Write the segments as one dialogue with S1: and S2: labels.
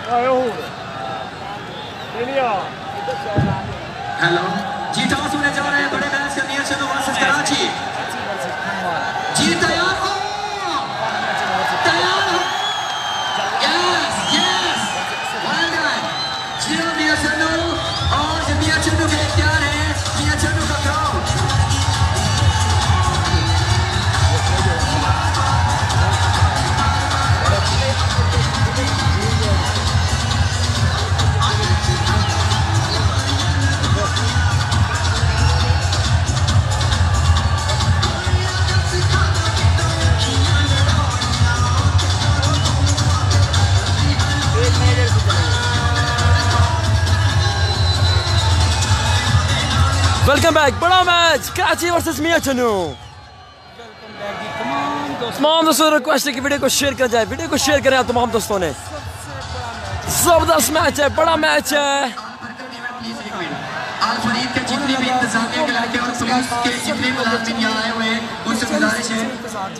S1: Hello जी, toss होने जा रहे हैं बड़े मैच का मियां चन्नू वर्सेस कराची। जी तैयार हो? तैयार हो? Yes yes, well done. जी मियां चन्नू, और मियां चन्नू के इख्तियार है मियां चन्नू का क्राउड।
S2: Welcome back. बड़ा मैच कराची वर्सेस मियां चन्नू। तमाम दोस्तों रिक्वेस्ट है कि वीडियो को शेयर कर जाए, वीडियो को शेयर करें तमाम दोस्तों ने। जबरदस्त मैच है, बड़ा मैच है।
S1: आल-फरीद के जितने भी इंतजामिया के लड़के और पुलिस के जितने मुलाजिम यहाँ आए हुए हैं उनसे गुजारिश है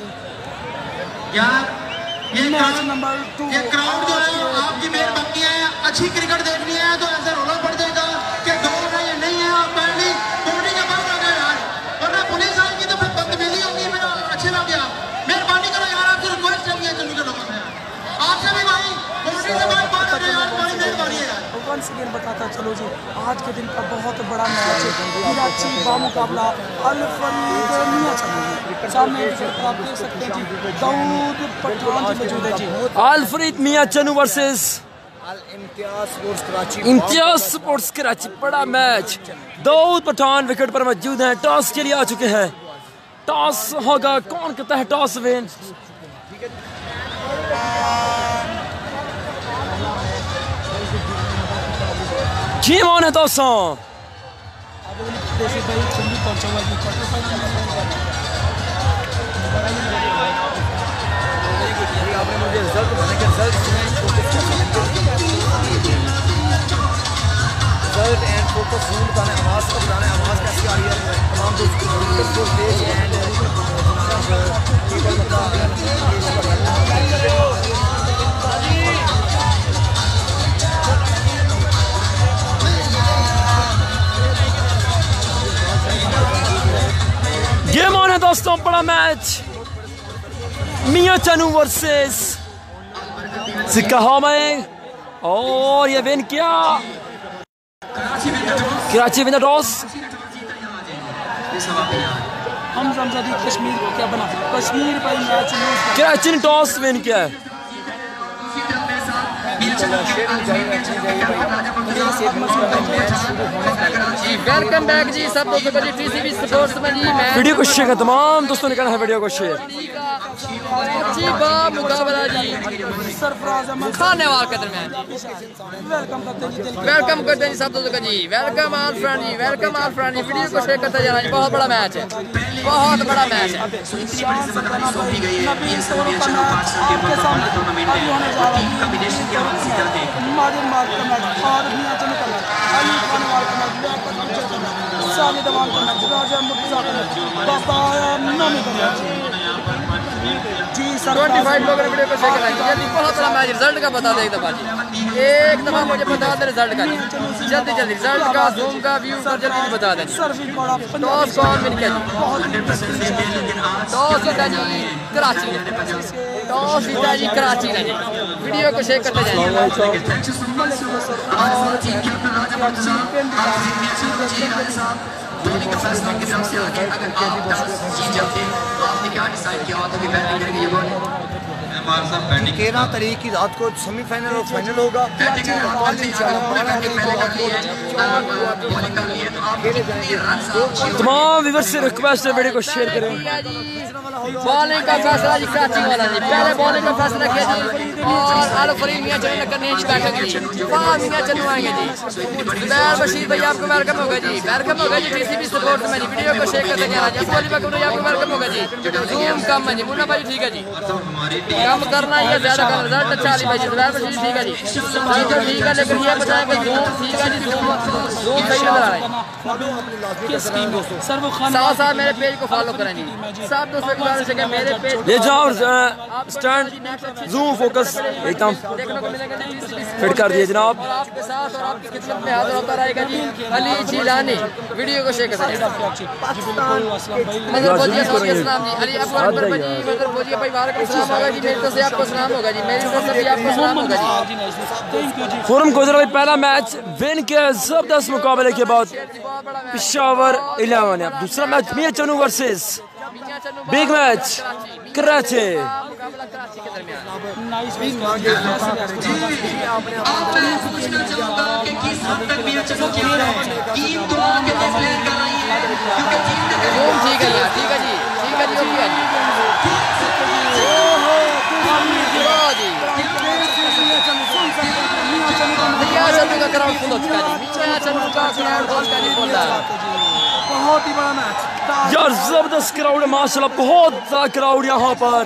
S1: यार, ये क्राउड जो है आपकी मेहरबानी है। अच्छी क्रिकेट देखनी है तो ऐसा रोना पड़ जाएगा कि गोल है या नहीं है। आप पहले बॉडी के बाहर आ गए यार, वरना पुलिस आएगी तो फिर बदतमीजी होगी, फिर अच्छे लग गया। मेहरबानी करो यार, आपसे रिक्वेस्ट है मियां चन्नू के लोगों से, आपसे भी भाई बॉडी से बाहर आ जाए यार, बड़ी मेहरबानी है यार।
S3: वंस अगेन बताता चलो जी, आज के दिन का बहुत बड़ा मैच है। कराची बामुकाबला अल-फरीद मियां चन्नू। सामने आप देख सकते हैं जी, दाऊद पठान जी मौजूद है जी।
S2: Al Farid Mian Channu versus Imtiaz sports Karachi. बड़ा मैच। दाऊद पठान विकेट पर मौजूद हैं, टॉस के लिए आ चुके हैं। टॉस होगा, कौन करता है टॉस विन? गेम ऑन है दोस्तों।
S4: आपने मुझे रिजल्ट बताने के रिजल्ट एंड फोकस जूम बताना, आवाज़ का बताना, आवाज़ कैसी आ रही है तमाम दोस्तों
S2: गेम ऑन है दोस्तों, बड़ा मैच। मियां चन्नू वर्सेस सिक्काहामें, और ये विन किया कराची विन द टॉस।
S3: हम जमजदी कश्मीर को क्या बना, कश्मीर पर मैच
S2: कराची ने टॉस विन किया है।
S5: वेलकम बैक जी सब दोस्तों को जी टीसीबी स्पोर्ट्स में जी।
S2: वीडियो को शेयर कर, तमाम दोस्तों ने करना है वीडियो को शेयर।
S5: जी बा मुकाबला जी
S3: सरफराज अहमद
S5: खाने वाल के दरमियान जी।
S3: वेलकम करते हैं जी,
S5: वेलकम करते हैं जी सब दोस्तों का जी। वेलकम ऑल फ्रेंड जी, वेलकम ऑल फ्रेंड जी। वीडियो को शेयर करते जाना जी, बहुत बड़ा मैच है, बहुत बड़ा मैच है।
S3: आपके सामने अभी होने जा रहा है माजिद मार्क का मैच और मियां चन्नू का मैच, अली खान वाल का मैच, साले दवान का मैच, राजा मुर्तजा का मैच, बाबाया नामी का मैच जी।
S5: 25 लोगों ने वीडियो को शेयर करा जी। बहुत बड़ा मैच, रिजल्ट का बता दे एक दफा जी, एक दफा मुझे बता दे रिजल्ट का जी, जल्दी जल्दी रिजल्ट का, जूम का, व्यू का जल्दी बता दें। टॉस कौन विन किया जी? टॉस जीता जी कराची ने, टॉस जीता जी कराची ने जी। वीडियो को शेयर करते जाएंगे।
S1: धोनी का फैसला की तरफ से आगे, अगर आप टॉस जीत जाते तो आपने क्या डिसाइड किया होता कि बैटिंग करेंगे या बॉलिंग?
S4: 13 तारीख की रात को सेमीफाइनल और फाइनल होगा।
S2: तमाम व्यूअर्स से रिक्वेस्ट है वीडियो को शेयर करें।
S5: बॉलिंग का फैसला जी कराची वाला जी, पहले बॉलिंग का फैसला किया जी और अल-फरीद मियां चन्नू ने करने जी बैठक जी। वहाँ मियां चन्नू आएंगे जी। जुबैर बशीर भाई आपको वेलकम होगा जी, वेलकम होगा जी टीसीबी स्पोर्ट्स में जी। वीडियो को शेयर करते जाना जी। आपको वेलकम होगा जी। जूम कम है जी, मुन्ना भाई ठीक है जी, कम करना है ज्यादा करना, रिजल्ट अच्छा अली भाई जी। जुबैर बशीर ठीक है जी, ठीक है, लेकिन ये बताएं कि जूम ठीक है जी, जूम सही नजर आ रहा है। साथ साथ मेरे पेज को फॉलो करें जी। सब दोस्तों के बाद गुजारिश है कि मेरे पेज
S2: ले जाओ स्टैंड जूम फोकस एकदम
S5: देखने को मिलेगा जी
S2: फिट कर दिए जनाब।
S5: और आपके साथ और आपकी खिदमत में हाजिर होता रहेगा जी अली जिलानी। वीडियो को शेयर करें। मगर फौजिया साहब के सलाम जी। अली अकबर भाई जी मगर फौजिया भाई वालेकुम सलाम होगा जी। मेरी तरफ से आपको सलाम होगा जी। मेरी तरफ से भी आपको सलाम होगा जी।
S2: खुरम कोजर भाई पहला मैच विन के जबरदस्त मुकाबले के बाद पेशावर 11 अब दूसरा match Mian Channu versus big match Karachi.
S5: मुकाबला कराची के दरमियान
S1: आपने पूछना चाहूंगा कि किस हद तक मियां चन्नू की टीम दुआ के लिए प्लेयर कर रही है क्योंकि टीम ने
S5: ठीक है यार ठीक है जी ठीक है जी ओके जी। वाह जी मियां चन्नू का क्राउड फुल हो चुका जी। मियां चन्नू का क्राउड फुल का जी बोल रहा है।
S3: बहुत ही बड़ा मैच
S2: यार जबरदस्त क्राउड है माशाल्लाह बहुत ज़्यादा क्राउड यहाँ पर।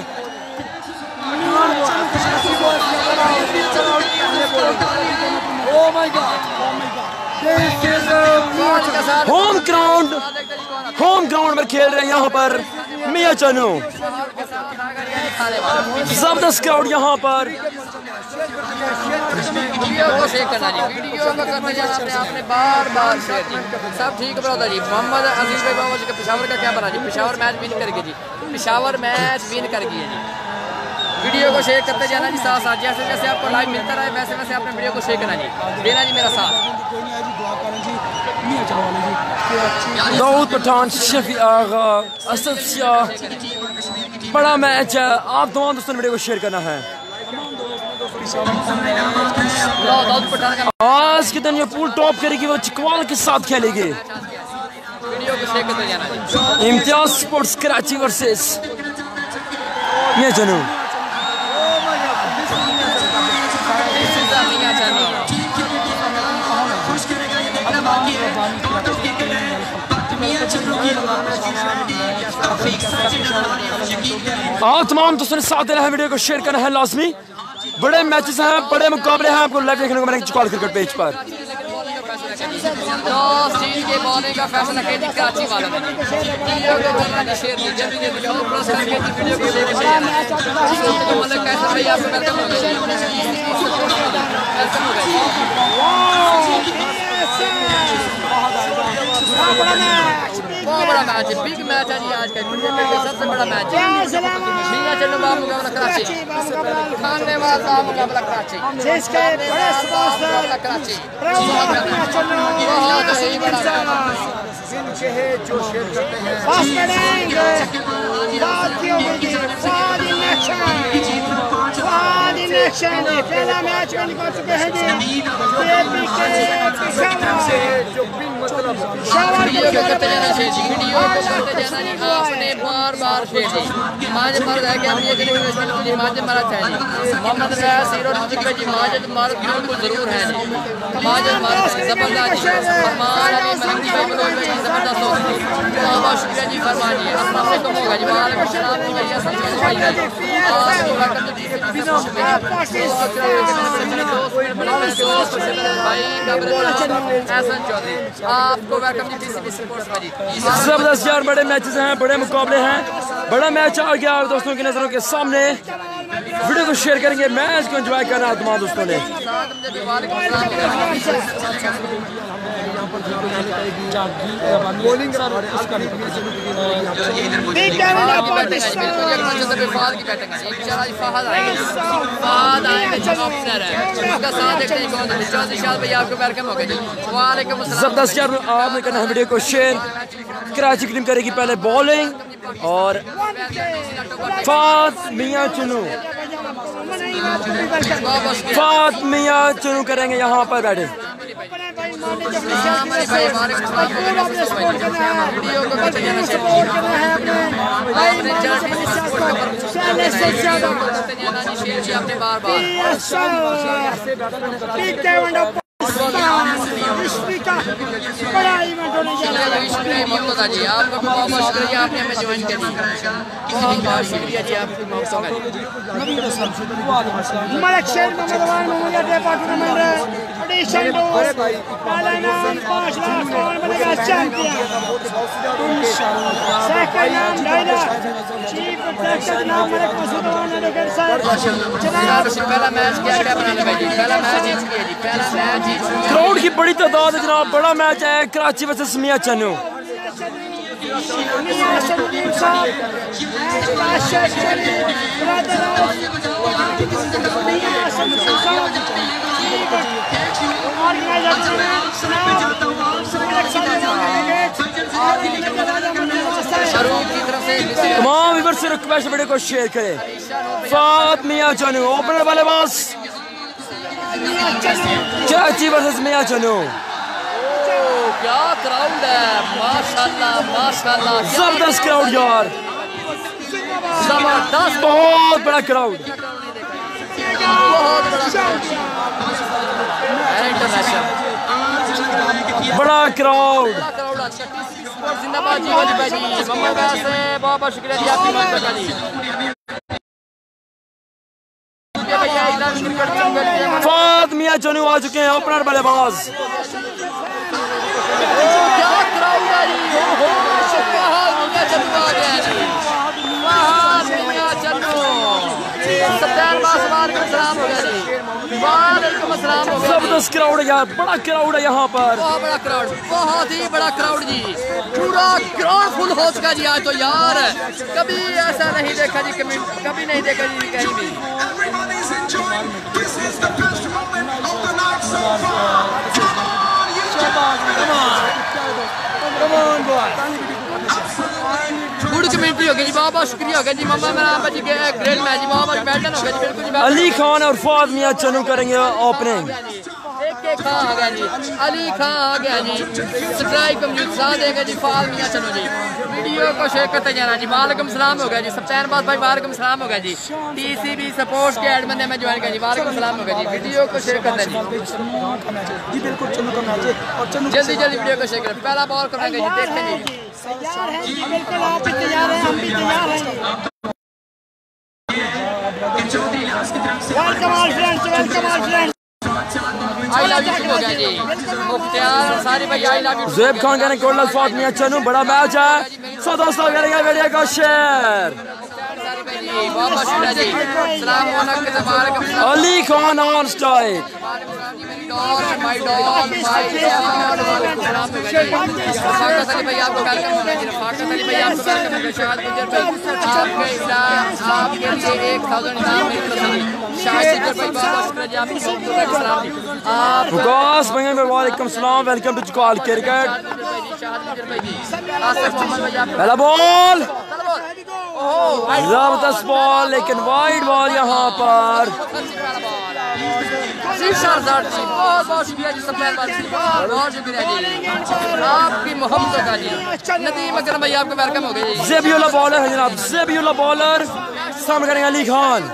S2: होम ग्राउंड में खेल रहे हैं यहाँ पर मियां चन्नू। जबरदस्त क्राउड यहाँ पर।
S5: वीडियो को शेयर करना जी। वीडियो को करते जाना आपने बार बार शेयर जी। सब ठीक बता जी। मोहम्मद अजीज भाई बाबा जी का पेशावर का क्या बना जी। पेशावर मैच विन करके जी। पेशावर मैच विन कर गई है जी। वीडियो को शेयर करते जाना जी साथ साथ जैसे जैसे आपको लाइव मिलता रहे वैसे वैसे आपने वीडियो को शेयर करना जी। देना जी मेरा साथ।
S2: दाऊद पठान शफी आगा असद शाह बड़ा मैच है। आप तमाम दोस्तों ने वीडियो को शेयर करना है। आज के दिन ये पूल टॉप करेगी वो चिकवाल के साथ खेलेगी।
S5: वीडियो को शेयर करते जाना जी।
S2: Imtiaz sports Karachi versus Mian Channu.
S5: मियां चन्नू
S2: आप तमाम दोस्तों ने साथ देना है। वीडियो को शेयर करना है लाजमी। बड़े मैचेस हैं बड़े मुकाबले हैं आपको लाइव देखने को मिलेंगे चिकवाल क्रिकेट पेज पर।
S5: टॉस जीत के बॉलिंग का फैसला किया जी कराची वालों ने। वीडियो को करना जी शेयर जी जल्दी जल्दी प्रेस करके जी वीडियो को शेयर करें। तो मतलब कैसे भाई आपको वेलकम हो गया जी। वेलकम हो गया जी। बहुत बड़ा मैच है। बिग मैच है जी आज का क्रिकेट का सबसे बड़ा मैच है। मियां चन्नू का मुकाबला कराची। खाने वाला का मुकाबला कराची।
S3: जिसके बड़े
S5: मुकाबला कराची। बहुत सही बड़ा
S3: जिनके है जो शेयर करते हैं बस करेंगे बात क्यों होगी फाद इलेक्शन पहला मैच में निकल चुके हैं जी जेपी के जो बिन मतलब
S5: वीडियो को करते जाना शेयर जी। वीडियो को करते जाना जी आपने बार बार शेयर जी। माजिद मर्द है क्या ये जने जी माजिद मर्द है जी। मोहम्मद फैज हीरो जिक्र जी माजिद मर्द बिल्कुल जरूर है जी। माजिद मर्द जबरदस्त जी। फरमान अली महंगी भाई को जबरदस्त हो गई। बहुत शुक्रिया जी फरमान जी। अस्सलाम वालेकुम होगा जी। वालेकुम सलाम जी भैया सब भाई है जी। आपको वेलकम जी भाई हसन चौधरी आपको वेलकम जी पीसीबी स्पोर्ट्स में जी।
S2: जबरदस्त यार बड़े मैचेस हैं बड़े मुकाबले हैं। बड़ा मैच आ गया दोस्तों की नजरों के सामने। वीडियो को शेयर करेंगे मैच को एंजॉय करना है तमाम दोस्तों ने।
S3: बॉलिंग
S2: जबरदस्त यार आपने करना है वीडियो को शेयर। कराची की टीम करेगी पहले बॉलिंग और फात मियां चन्नू करेंगे यहाँ पर बैठे।
S5: वीडियो को करते जाना शेयर जी आपने बार बार
S3: बड़ा इवेंट होने जा रहा है।
S5: शुक्रिया जी, आपका बहुत बहुत शुक्रिया, आपने हमें ज्वाइन किया। बहुत बहुत शुक्रिया जी आपकी मौका का।
S3: मलक शेर मोहम्मद मोहम्मद डेपा टूर्नामेंट एडिशन 2 पहला नाम 5 लाख कौन बनेगा चैंपियन। सेकंड नाम 2.5 लाख चीफ एक्जेक्टिव नाम मलक मसूद एडवोकेट साहब। जनाब
S5: पहला मैच क्या बनाने भाई जी, पहला मैच जीत गया जी, पहला मैच जीत गया।
S2: क्राउड की बड़ी तादाद है जनाब, बड़ा मैच है कराची वर्सेस मियां चन्नू। तमाम व्यूअर्स से रिक्वेस्ट वीडियो को शेयर करें। फात मियां चन्नू ओपनर वाले बॉस कराची वर्सेस मियां चन्नू।
S5: क्या क्राउड है, माशाल्लाह माशाल्लाह,
S2: जबरदस्त क्राउड यार,
S5: जबरदस्त,
S2: बहुत बड़ा क्राउड,
S5: बहुत बड़ा इंटरनेशनल
S2: बड़ा क्राउड।
S5: जिंदाबाद जी वाली भाई जी, मोहम्मद से बहुत बहुत शुक्रिया जी आपकी मदद का जी।
S2: फात मियां चन्नू आ चुके हैं ओपनर बल्लेबाज।
S5: क्या क्राउड है जी, ओहो मियां चन्नू आ गया जी, मियां चन्नू। सत्तार वालेकुम सलाम हो गया जी, वालेकुम सलाम हो गया।
S2: जबरदस्त क्राउड है यार, बड़ा क्राउड है यहाँ पर,
S5: बहुत बड़ा क्राउड, बहुत ही बड़ा क्राउड जी, पूरा ग्राउंड फुल हो चुका जी आज तो यार, कभी ऐसा नहीं देखा जी, कभी नहीं देखा जी कहीं भी। गुड कमेंट्री हो गई जी, बहुत बहुत शुक्रिया हो गया जी। मम्मा मेरा जी ग्रेट मैच जी, बहुत बहुत बैटन हो गया जी, बिल्कुल जी।
S2: अली खान और फात मियां चन्नू करेंगे ओपनिंग।
S5: एक खान आ गया जी, अली खान आ गया जी, स्ट्राइक कम्यूट साथ देगा जी, फात मियां चन्नू जी। वीडियो को शेयर करते जाना जी, वालेकुम सलाम हो गया जी, सप्तान बात भाई वालेकुम सलाम हो गया जी। टीसीबी सपोर्ट्स के एड बंदे में ज्वाइन किया जी, वालेकुम सलाम हो गया जी। वीडियो को शेयर करते जी, जल्दी जल्दी वीडियो को शेयर करें। पहला बॉल करेंगे जी, देखते जी।
S3: तैयार है बिल्कुल, आप भी तैयार हैं, हम भी तैयार हैं। Welcome all friends, welcome all friends.
S5: I love you हो गया जी, मुख्तियार अंसारी भाई I love you.
S2: Zuaib Khan कहने कोटला फात मियां चन्नू, बड़ा मैच है। सो दोस्तों करेंगे वीडियो को share. Ali Khan on strike, वालेकुम सलाम, वेलकम टू कॉल क्रिकेट। पहला बॉल, जबरदस्त बॉल, लेकिन वाइड बॉल यहाँ पर।
S5: बहुत बहुत शुक्रिया जी, बहुत बहुत शुक्रिया जी आपकी मोहब्बत का जी। नदीम अकरम भाई आपको वेलकम हो गया जी।
S2: ज़ेबियुल्लाह बॉलर है जनाब, ज़ेबियुल्लाह बॉलर, सामने करेंगे अली खान।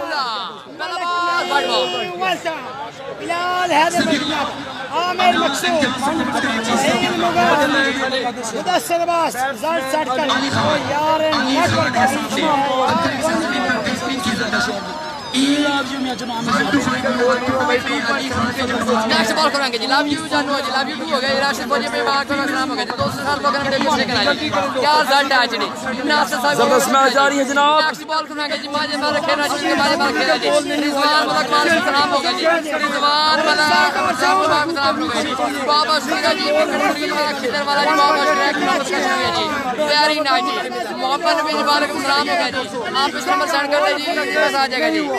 S3: बिलाल हैदर, आमिर मकसूद, ईद मुबारक, मुदस्सिर अब्बास, जर्द सटकर यार
S5: नेक्स्ट बॉल करेंगे जी, लव यू जानू जी, लव यू टू हो गया, राशिद फौजी पे बात करना सलाम हो गया जी। 200 साल को करने के लिए कराई क्या जट है जी, नासिर साहब
S2: जबरदस्त मैच जारी है जनाब।
S5: नेक्स्ट बॉल करेंगे जी, माजे मार खेलना जी, माजे मार खेलना जी। रिजवान मलक वालेकुम सलाम हो गया जी, रिजवान मलक वालेकुम सलाम हो गया जी। बाबा शुक्रिया जी, खिदर वाला जी, बाबा शुक्रिया जी, प्यारी नाइट जी। मोहम्मद नबी वालेकुम सलाम हो गया जी, आप इस नंबर सेंड कर दीजिए जी, बस आ जाएगा जी।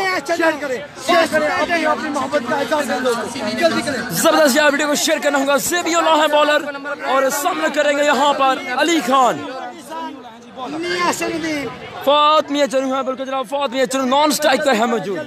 S2: जबरदस्त यार, वीडियो को शेयर करना होगा। ज़ेबियुल्लाह है बॉलर और सामने करेंगे यहाँ पर अली खान। फात मियां चन्नू है, बिल्कुल जनाब, फात मियां चन्नू नॉन स्ट्राइक पे है मौजूद।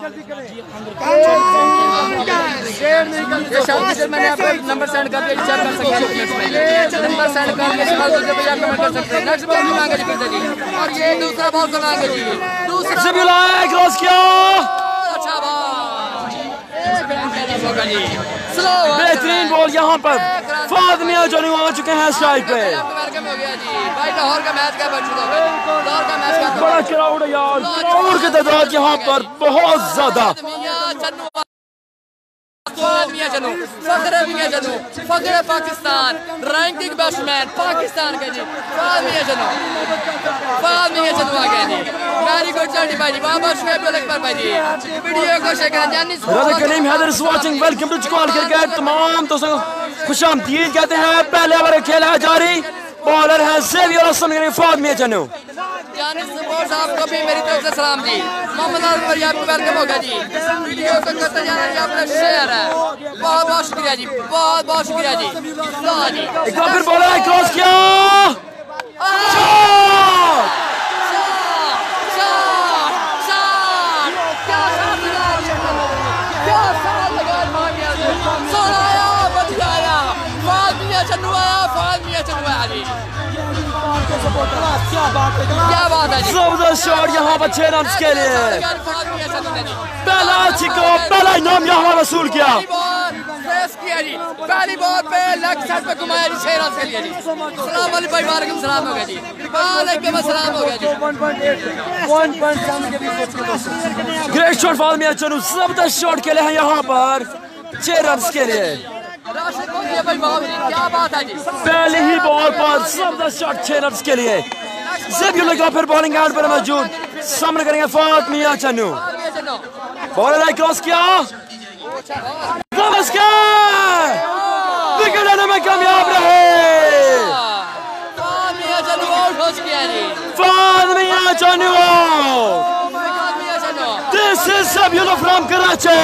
S5: मैंने आपको नंबर सेंड कर दिया, चेक कर सकते हैं, नंबर सेंड कर दिया, कमेंट कर सकते हैं। नेक्स्ट बॉल मांगे जी फिर जी, और ये दूसरा बॉल को मांगे जी, दूसरा
S2: ज़ेबियुल्लाह क्रॉस किया,
S5: अच्छा बॉल, एक रन का जी, स्लो
S2: बॉल यहाँ पर फाद मियां चन्नू आ चुके हैं स्ट्राइक पे।
S5: वेलकम हो गया जी भाई, लाहौर का मैच क्या बच चुका है, लाहौर का मैच का
S2: बड़ा क्राउड है यार, क्राउड की तादाद यहाँ पर बहुत ज्यादा।
S5: मियां चन्नू फखरे पाकिस्तान, रैंकिंग बैट्समैन पाकिस्तान के जी फाद मियां चन्नू आ गए जी। वेरी गुड चंडी भाई जी, बाबा शुएब अकबर भाई जी वीडियो को शेयर करें। Jani
S2: Raza Karim Haider is watching, welcome to Chakwal cricket. तमाम दोस्तों को खुशामदीद कहते हैं। पहले ओवर खेला है जारी, बॉलर है ज़ेवियर हसन, फाद मियां चन्नू।
S5: जानी सपोर्ट साहब को भी मेरी तरफ से सलाम जी। मोहम्मद आलम आपको वेलकम होगा जी। वीडियो को करते जाना जी, अपना शेयर है। बहुत बहुत शुक्रिया जी, बहुत बहुत शुक्रिया जी। लो जी
S2: एक बार फिर बॉलर है, क्रॉस किया,
S5: क्या बात है जी,
S2: जबरदस्त शॉट यहाँ पर 6 रन के लिए। पहला छिक्का, पहला इनाम यहाँ वसूल किया
S5: जी। पहली बॉल पे लेग साइड पे घुमाया जी, 6 रन के लिए जी। सलाम अलैकुम भाई, वालेकुम सलाम हो गया जी, वालेकुम अस्सलाम हो गया जी।
S2: ग्रेट शॉट फाद मियां चन्नू, जबरदस्त शॉट के लिए हैं यहाँ पर 6 रन के लिए।
S5: क्या बात है जी,
S2: पहले ही बॉल पर जबरदस्त शॉट 6 रन के लिए। ज़ेवियर लगा फिर बॉलिंग एंड पर मौजूद, सामने करेंगे फाद मियां चन्नू। बॉलर ने क्रॉस किया, विकेट लेने में कामयाब रहे। फाद Mian Channu, this is Xavier from Karachi.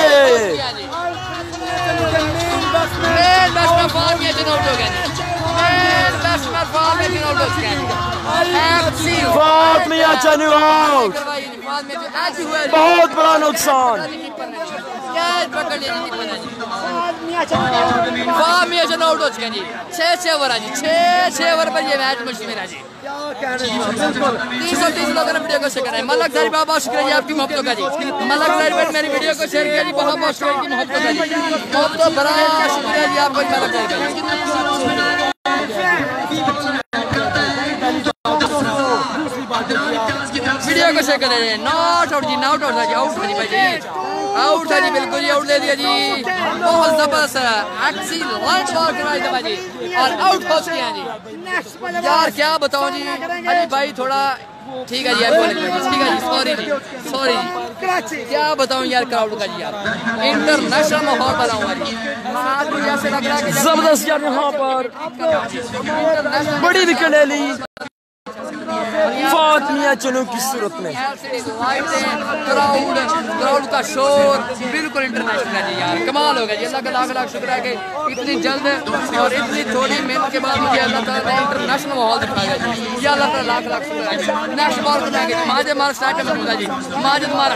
S2: फाद मियां चन्नू आउट, बहुत बड़ा नुकसान।
S5: आउट हो चुके जी, 6 ओवर है जी, 6 ओवर पर ये मैच मुश्किल है जी। 330 लोगों ने वीडियो को शेयर करा। मलक ज़ाहिर बहुत शुक्रिया जी आपकी मोहब्बतों का जी। मलक ज़ाहिर भाई मेरी वीडियो को शेयर किया जी, बहुत बहुत शुक्रिया की मोहब्बतों का जी, बहुत बड़ा शुक्रिया जी आपको मलक ज़ाहिर। वीडियो को शेयर करें। नॉट आउट जी, नॉट आउट है जी, आउट है जी भाई जी, आउट है जी, बिल्कुल जी आउट ले दिया जी। बहुत जबरदस्त एक्सीलेंट बॉल कराई था भाई जी, और आउट हो चुके हैं जी। यार क्या बताऊं जी, अली भाई थोड़ा ठीक है जी, यार ठीक है जी, सॉरी जी, क्या बताऊं यार क्राउड का जी, यार इंटरनेशनल माहौल बना हुआ जी। आज मुझे ऐसे लग रहा है कि
S2: जबरदस्त यार यहाँ पर बड़ी विकेट ले ली फाद मियां चन्नू की सूरत में। क्राउड का शोर बिल्कुल इंटरनेशनल है जी, यार कमाल हो गया जी। अल्लाह का लाख लाख शुक्र है कि इतनी जल्द और इतनी थोड़ी मेहनत के बाद मुझे अल्लाह ताला ने इंटरनेशनल माहौल दिखाया जी। या अल्लाह का लाख लाख शुक्र है। नेक्स्ट बॉल को जाएंगे माजिद मारा स्टार्ट में मौजूद है जी, माजिद मारा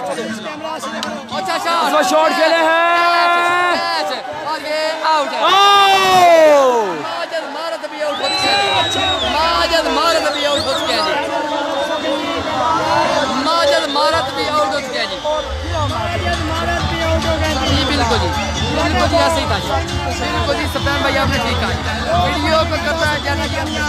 S2: अच्छा शॉट खेले हैं
S5: और ये आउट है। माजिद मारत भी आउट हो चुका है, माजिद मारत भी आउट हो चुका है जी, माजिद मारत भी आउट हो चुका है जी, बिल्कुल जी, बिल्कुल जी ऐसे ही था जी, बिल्कुल जी। सफेद भाई आपने ठीक कहा, वीडियो को करता है जाना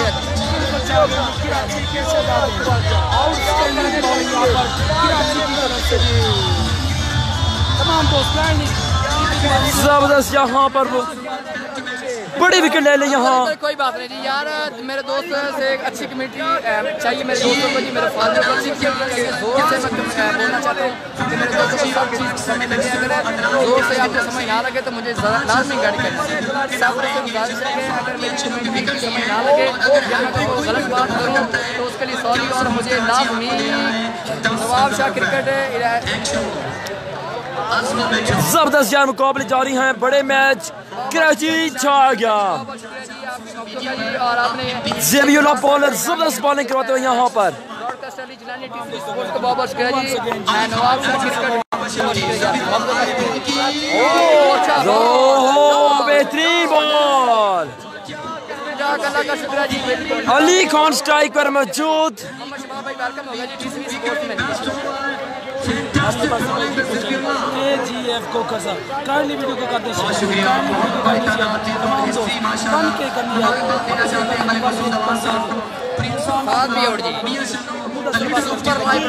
S2: जबरदस्त यहाँ पर वो बड़ी विकेट ले ली यहाँ।
S5: कोई बात नहीं जी यार, मेरे दोस्त से एक अच्छी कमेटी चाहिए मेरे दोस्तों को जी, मेरे फादर को अच्छी जोर से मैं बोलना चाहता हूँ कि मेरे दोस्तों को सब चीज़ समझ लगे। अगर जोर से आपको समझ ना लगे तो मुझे लाजमी गाड़ी करनी सब से गुजारिश है कि अगर मेरी कमेटी समझ ना लगे या मैं कोई गलत बात करूँ तो उसके लिए सॉरी, और मुझे लाजमी नवाब शाह क्रिकेट
S2: जबरदस्त यार मुकाबले जारी हैं, बड़े मैच कराची छा गया।
S5: और आपने
S2: ज़ेवियर बॉलर जबरदस्त बॉलिंग करवाते हुए यहाँ पर बेहतरीन बॉल। अली खान स्ट्राइक पर मौजूद।
S3: KF कोकर साहब काइंडली वीडियो को कर दे शेयर, तमाम दोस्त बन के करनी है।
S5: हाथ भी उड़ जी सुपर लाइव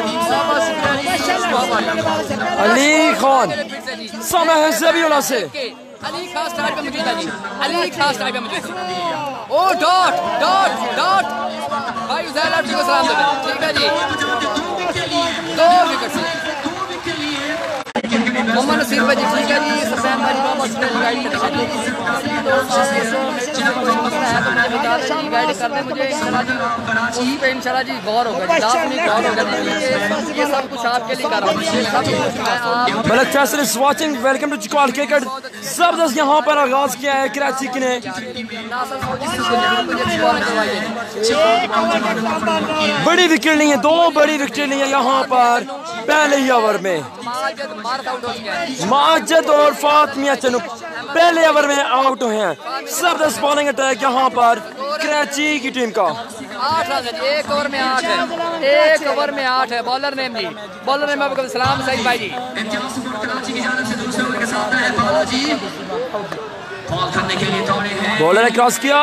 S2: अली खान समय है ज़बीउल्लाह से
S5: अली खास टाइप में मौजूद है जी, अली खास टाइप में मौजूद है। ओ डॉट डॉट डॉट भाई उज़ैर आपको सलाम देते हैं, ठीक है जी। 2 विकेट से मोहम्मद नसीर भाई जी, ठीक है जी। सफैन भाई मोहम्मद से गाइड करते हैं जी, गाइड कर दे मुझे इंशाल्लाह जी, उस पे इंशाल्लाह जी गौर होगा जी, लाजमी गौर होगा जी। ये सब कुछ आपके लिए कर रहा हूं, सब कुछ आप
S2: Malik Faisal is watching, welcome to Chakwal cricket. जबरदस्त यहाँ पर आगाज किया है कराची ने। बड़ी विकेट ली है, 2 बड़ी विकेट ली है यहाँ पर पहले ही ओवर में। माजिद और फातिमा चनू पहले ओवर में आउट हुए हैं। जबरदस्त बॉलिंग अटैक यहाँ पर कराची की टीम का।
S5: 8 रन है, 1 ओवर में 8 है, 1 ओवर में 8 है। बॉलर नेम जी, बॉलर नेम आपको सलाम सईद भाई जी।
S2: बॉलर ने क्रॉस किया,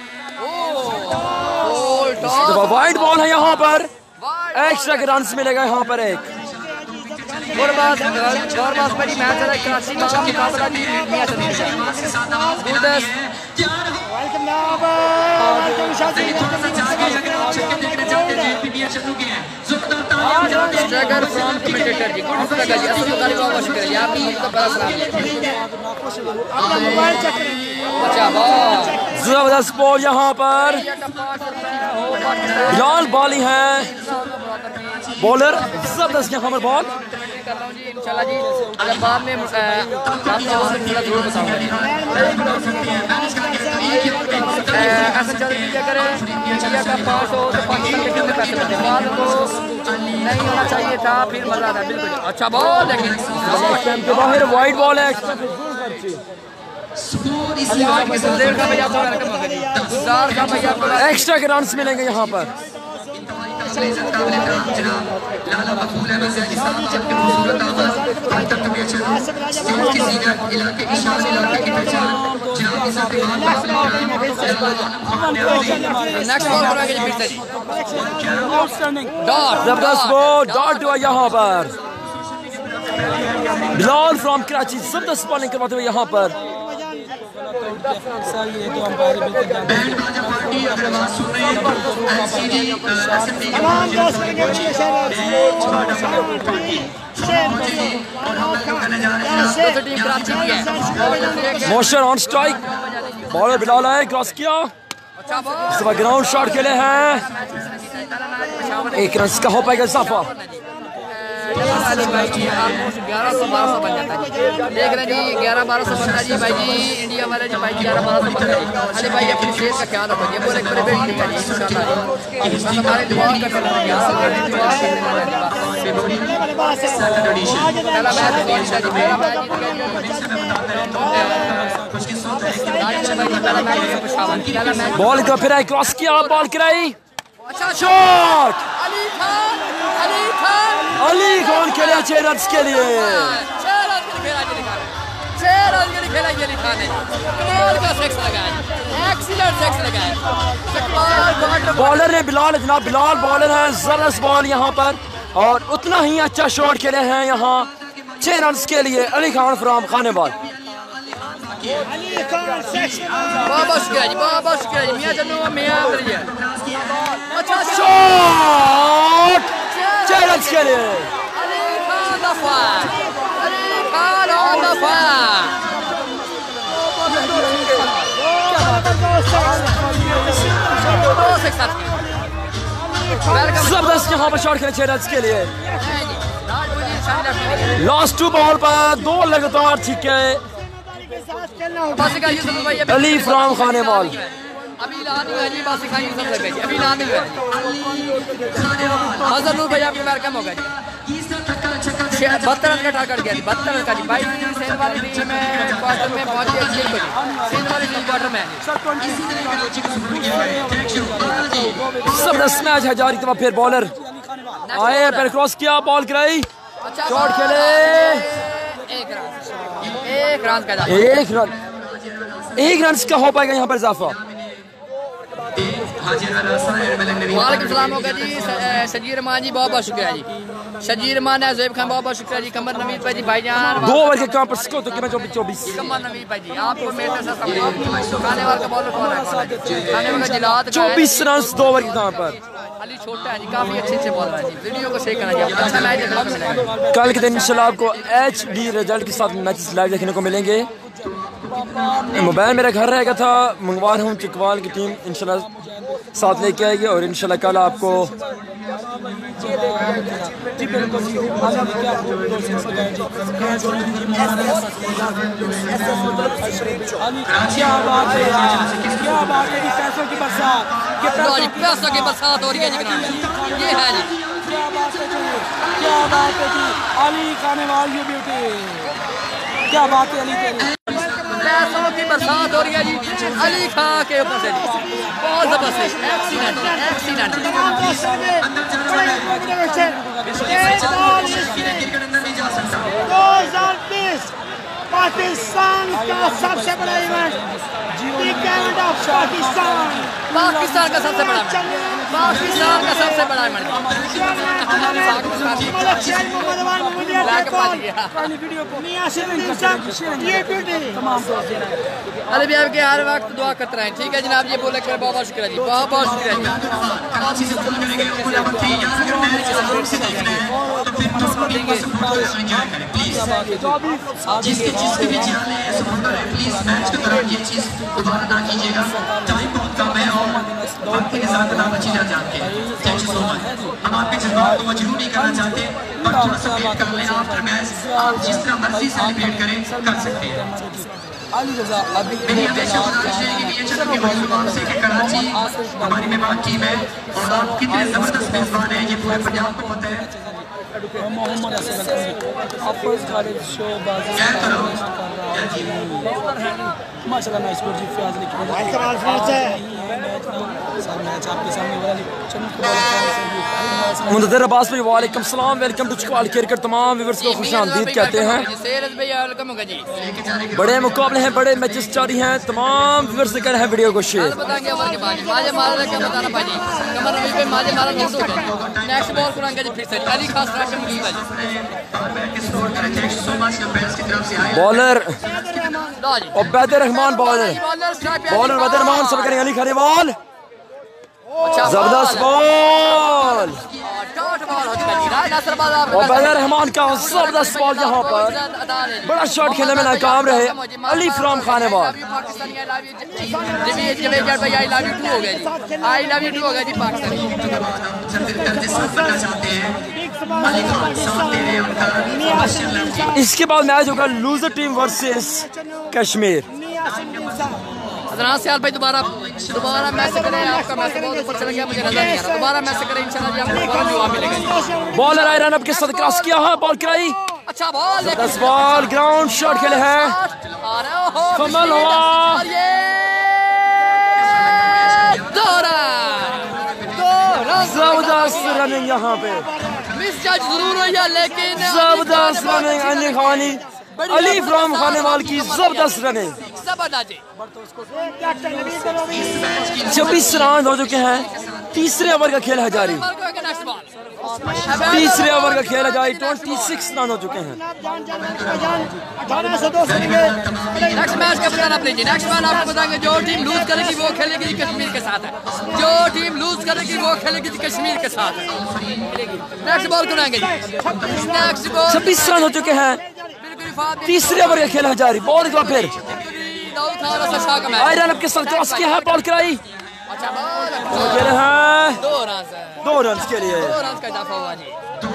S2: वाइड बॉल है यहाँ पर, एक्स्ट्रा के रन मिलेगा यहाँ पर एक।
S5: गुरबाज मेरी मैच है कराची का मुकाबला जी मैच है। स्ट्राइकर फ्रॉम कमेंटेटर जी, गुड स्ट्राइकर जी, असद मुतालिब बहुत शुक्रिया आपकी तो बड़ा सलाम। अच्छा बॉल,
S2: जबरदस्त बॉल यहाँ पर, बिलाल बाली है बॉलर। जबरदस्त यहाँ पर बॉल
S5: कर रहा हूं जी इंशाल्लाह जी, अगर बाद में आपसे जरूर बताऊंगा जी। ऐसा चौधरी क्या करें, इंडिया का 500 तो पाकिस्तान के कितने पैसे मिलते, बाद को नहीं होना चाहिए था, फिर मजा आता बिल्कुल। अच्छा बॉल लेकिन
S2: के बाहर वाइड बॉल है, एक्स्ट्रा के रन मिलेंगे यहाँ पर। जबरदस्त बॉल डॉट हुआ यहाँ पर। बिलाल फ्रॉम कराची जबरदस्त बॉलिंग करवाते हुए यहाँ पर। Mohsin on strike, bowler Bilal है, क्रॉस किया, ग्राउंड शॉट खेले हैं, 1 रन का हो पाएगा इजाफा।
S5: 1100-1200 बन जाता है, देख रहे जी 11-1200 बनता जी भाई जी, इंडिया वाले जी भाई 11-1200 बनता है। अरे भाई अपनी सेहत का ख्याल रखो, ये बोले बड़े बेट ठीक है जी इंशाल्लाह जी, हमारे दुआ करते रहेंगे पहला मैच इंशाल्लाह जी, पहला मैच
S2: बॉल का फिर क्रॉस किया, बॉल कराई, अच्छा शॉट, अली खान खेले 6 रन के लिए।
S5: 6 रन खेला ये लिखा ने, कमाल का सिक्स लगाया, एक्सीलेंट सिक्स लगाया।
S2: बॉलर ने बिलाल, जनाब बिलाल बॉलर है, जबरदस्त बॉल यहाँ पर, और उतना ही अच्छा शॉट खेले हैं यहाँ 6 रन के लिए अली खान फ्रॉम खानेवाल।
S5: बहुत शुक्रिया जी, बहुत शुक्रिया जी, मियां चन्नू मियां बलिया। अच्छा
S2: शॉट 6 रन के लिए
S5: अली खान दफा, अली खान ऑन दफा।
S2: जबरदस्त यहाँ पर शॉट खेले 6 रन के लिए। लास्ट 2 बॉल पर 2 लगातार छक्के अली फ्रॉम खानेवाल।
S5: अभी लानी है जी, बात सिखाई सब लगे जी, अभी लानी है। हज़र नूर भाई आपके वेलकम होगा जी। 72 रन का टारगेट गया जी, 72 रन का जी भाई। सेन वाली टीम में क्वार्टर में पहुंच गई जी, सेन वाली टीम क्वार्टर में।
S2: जबरदस्त मैच है जारी, तो फिर बॉलर आए, फिर क्रॉस किया, बॉल कराई, शॉट खेले,
S5: 1 रन 1 रन का
S2: 1 रन का हो पाएगा यहाँ पर इजाफा।
S5: वालेकुम सलाम होगा जी शजीर रहमान जी, बहुत बहुत शुक्रिया जी। शजीर रहमान है, ज़ुहैब खान बहुत बहुत शुक्रिया जी। कमर नवीद भाई जी, भाईजान
S2: 2 ओवर के काम पर स्कोर तो 24।
S5: कमर नवीद भाई जी, आपको मेरे साथ खाने वाला का बॉलर कौन है? खाने वाला जिलात
S2: 24 रन 2 ओवर के काम पर।
S5: अली छोटा है जी, काफी अच्छे बॉलर है जी। वीडियो को शेयर करना जी, अच्छा मैच देखने को मिलेगा।
S2: कल के दिन इंशाल्लाह आपको HD रिजल्ट के साथ मैचेस लाइव देखने को मिलेंगे। मोबाइल मेरा घर रहेगा था, मंगवा रहा हूँ, चिकवाल की टीम इंशाल्लाह साथ लेके आएगी और इंशाल्लाह कल आपको
S5: पैसों की बरसात हो रही है जी। ये है जी,
S3: क्या बात है जी। अली खानेवाल यू ब्यूटी, क्या बात है अली तेरी।
S5: पैसों की बरसात हो रही है जी अली खां के ऊपर से जी। बहुत जबरदस्त एक्सीडेंट।
S3: 2020 पाकिस्तान का सबसे बड़ा event, weekend of Pakistan.
S5: Pakistan का सबसे बड़ा इवेंट, पाकिस्तान का सबसे बड़ा इवेंट। अली भी आपके हर वक्त दुआ करते रहें, ठीक है जनाब। ये बोले कर बहुत बहुत शुक्रिया जी, बहुत बहुत शुक्रिया जी।
S1: जिसके भी चैनल है सपोर्टर है, प्लीज मैच के दौरान ये चीज दोबारा ना कीजिएगा। टाइम बहुत कम है और वक्त के साथ नाम अच्छी तरह जानते हैं। Thank you so much. हम आपके जज्बात को मजबूर नहीं करना चाहते, पर थोड़ा सा वेट कर लें। आफ्टर मैच आप जिस तरह मर्जी सेलिब्रेट करें कर सकते हैं। मेरी हमेशा गुजारिश रहेगी कि ये चैनल के जुबान से कि कराची हमारी मेहमान टीम है और आप कितने जबरदस्त मेजबान हैं ये पूरे पंजाब को पता है।
S3: मोहम्मद माशाल्लाह नाइस स्कोर जी। फयाज लिखी आपके सामने
S2: मुंतज़र अब्बास भाई वालेकुम सलाम, वेलकम टू चिकवाल क्रिकेट। तमाम व्यूअर्स को खुशामदीद कहते हैं। बड़े मुकाबले हैं, बड़े मैचेस जारी हैं, तमाम व्यूअर्स से कर रहे हैं वीडियो को share. Bowler Ubaidur Rehman, bowler Ubaidur Rehman सब करेंगे। अली खानेवाल जबरदस्त बॉल, उबैदुर रहमान का जबरदस्त बॉल। यहाँ पर बड़ा शॉट खेलने में नाकाम रहे अली फ्रॉम खानेवाल। इसके बाद मैच होगा loser team versus Kashmir.
S5: Adnan भाई दोबारा मैच करें, आपका मैच बहुत ऊपर चला गया, मुझे नजर नहीं आ रहा। दोबारा मैच करें इंशाल्लाह जी, आपको दोबारा जवाब मिलेगा।
S2: बॉलर आई रन अप के साथ क्रॉस किया है, बॉल कराई,
S5: अच्छा बॉल,
S2: 10 बॉल ग्राउंड शॉट खेले हैं, कमल हुआ, जबरदस्त रनिंग यहाँ पे,
S5: मिस जज जरूर हुई है लेकिन
S2: जबरदस्त रनिंग अली खानी, अली फ्रॉम खानेवाल की जबरदस्त रनिंग। 26 रन हो चुके हैं, तीसरे ओवर का खेल है जारी, तीसरे ओवर का खेल है जारी, 26 रन हो चुके हैं।
S5: नेक्स्ट मैच का बताना प्लीज। नेक्स्ट मैच आपको बताएंगे, जो टीम लूज करेगी वो खेलेगी कश्मीर के साथ है, जो टीम लूज करेगी वो खेलेगी कश्मीर के साथ है। नेक्स्ट बॉल कराएंगे, नेक्स्ट बॉल
S2: 26 रन हो चुके हैं, तीसरे ओवर का खेल है जारी, बॉल का फिर आयरन अप के साथ क्रॉस किया है, बॉल कराई, खेले हैं 2 रन के लिए,
S5: 2 रन का इजाफा हुआ जी।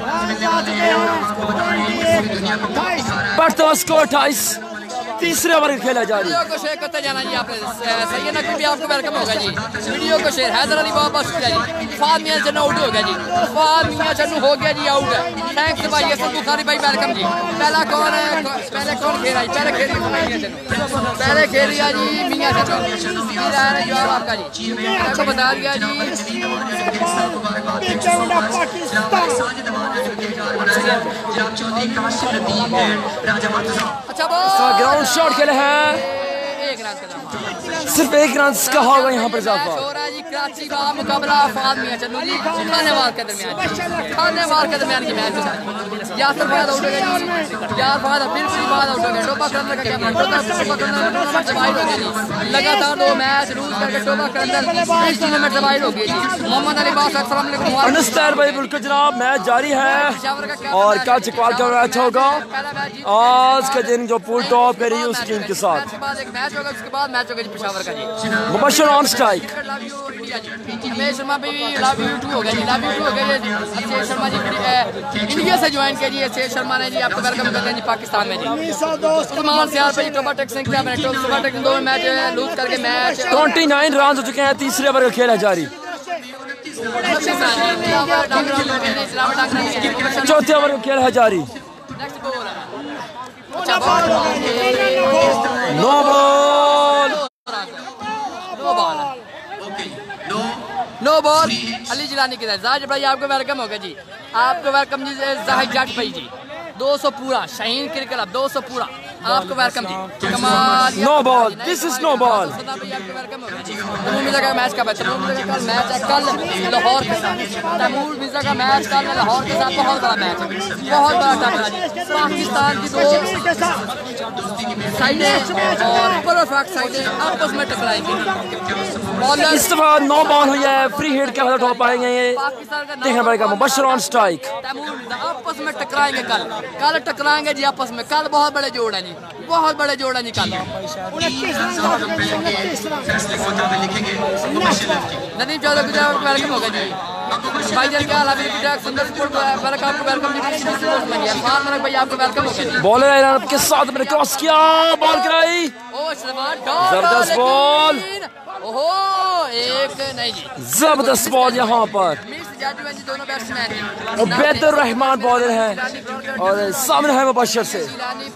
S2: बढ़ता स्कोर 28, तीसरे ओवर का खेला जारी।
S5: वीडियो को शेयर करते जाना जी आपने, सैयद नकवी भी आपको वेलकम होगा जी। वीडियो को शेयर, हैदर अली बहुत बहुत शुक्रिया जी। फाद मियां चन्नू आउट हो गया जी, फाद मियां चन्नू हो गया जी आउट है। थैंक्स भाई यसर बुखारी भाई वेलकम जी। पहला कौन है, पहले कौन खेल रहा है, पहले खेल रहा जी मियां चन्नू, जवाब आपका जी, आपको बता दिया जी।
S2: अच्छा ग्राउंड शॉट खेले हैं,
S5: एक रन का
S2: सिर्फ एक रन का होगा यहाँ पर इजाफा।
S5: जी कराची का मुकाबला फाद मियां चन्नू जी खानेवाल के दरमियान की मैच यासर फहद आउट हो गया जी, यार फहद बिल्कुल बाद आउट हो गया। टोपा करंदर का कैप्टन टोपा से बाहर हो गया जी, लगातार 2 मैच लूज करके टोपा करंदर इस टूर्नामेंट से बाहर हो गया जी। मोहम्मद अली बास अस्सलाम वालेकुम
S2: अनस्तर भाई बिल्कुल जनाब, मैच जारी है और कल चकवाल का मैच होगा आज के दिन जो पूल टॉप करी उस टीम के साथ।
S5: एक मैच होगा, उसके बाद मैच होगा जी पेशावर का जी।
S2: मुबशर ऑन स्ट्राइक,
S5: रमेश शर्मा भी लव यू टू हो गया जी, लव यू टू हो गया जी। अक्षय शर्मा जी इंडिया से ज्वाइन किया जी, अक्षय शर्मा ने जी आपको वेलकम कर रहे हैं जी पाकिस्तान में जी। सलमान सियार भाई टोपा टेक्स ने क्या बने टोपा टेक्स 2 मैच लूज करके मैच
S2: 29 रन हो चुके हैं, तीसरे ओवर का खेल है जारी, चौथे ओवर का खेल है जारी। नो
S5: बॉल अली जिलानी की जाहिर भाई आपको वेलकम होगा जी, आपको वेलकम जी जाहिर जट भाई जी। 200 पूरा शाहीन क्रिकेट क्लब 200 पूरा आपको वेलकम जी। कमाल
S2: no ball, this is no ball.
S5: Taimur Mirza का मैच कब है? तैमूर मिर्जा का मैच है कल लाहौर के साथ। तैमूर मिर्जा का मैच कल लाहौर के साथ बहुत बड़ा मैच है, बहुत बड़ा टकरा जी। पाकिस्तान की 2 साइडें और परफेक्ट साइडें आपस में टकराएंगे।
S2: इस दफा 9 बॉल हुई है, फ्री हिट के हाथ उठा पाएंगे ये
S5: पाकिस्तान का
S2: देखना पड़ेगा। मुबशर ऑन स्ट्राइक,
S5: तैमूर मिर्जा आपस में टकराएंगे, कल टकराएंगे जी आपस में। कल बहुत बड़े जोड़ हैं जी, बहुत बड़े जोड़ हैं जी कल। नदीम चौधरी गुजरात वेलकम होगा जी। भाईजान क्या हाल है? सुंदर स्पोर्ट वेलकम, आपको वेलकम जी। भाई आपको वेलकम होगा जी।
S2: बॉलर एलान के साथ मैंने क्रॉस किया, बॉल कराई, जबरदस्त बॉल,
S5: ओहो एक नहीं जी,
S2: जबरदस्त बॉल यहाँ पर।
S5: दोनों बैट्समैन
S2: बेहतर रहमान बॉलर है और सामने है मुबशर से।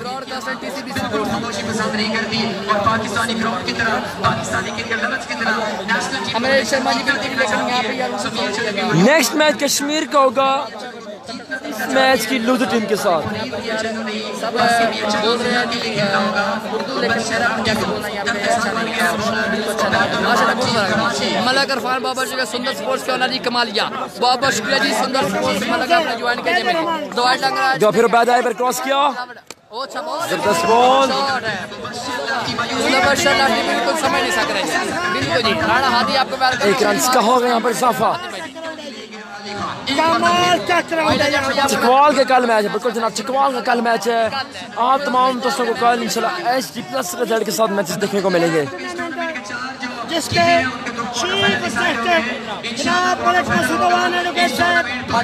S5: हमें शर्मा जी बिल्कुल लेकिन यहाँ पे
S2: नेक्स्ट मैच कश्मीर का होगा, मैच की लूजर टीम के साथ।
S5: सब बोल रहे हैं कि उर्दू लेकिन मेरा पंजाबी बोलना यहाँ पे अच्छा नहीं है, अच्छा नहीं है। मलक इरफान बाबर जी का सुंदर स्पोर्ट्स के ओनर जी कमालिया, बहुत बहुत शुक्रिया जी। सुंदर स्पोर्ट्स मलक आपने ज्वाइन किया जी। दवाई लग रहा है
S2: जो फिर बैद आए पर क्रॉस किया, जबरदस्त बॉल,
S5: बिल्कुल समझ नहीं सक रहे बिल्कुल जी। राणा हादी आपको
S2: एक रन का होगा यहाँ पर इजाफा। चिकवाल के कल मैच है, बिल्कुल जनाब चिकवाल का कल मैच है। आप तमाम दोस्तों को कल इंशाल्लाह HD+ रिजल्ट के साथ मैचेस देखने को मिलेंगे।
S3: जिसके जनाब मलिक मसूदवान एडवोकेट साहब,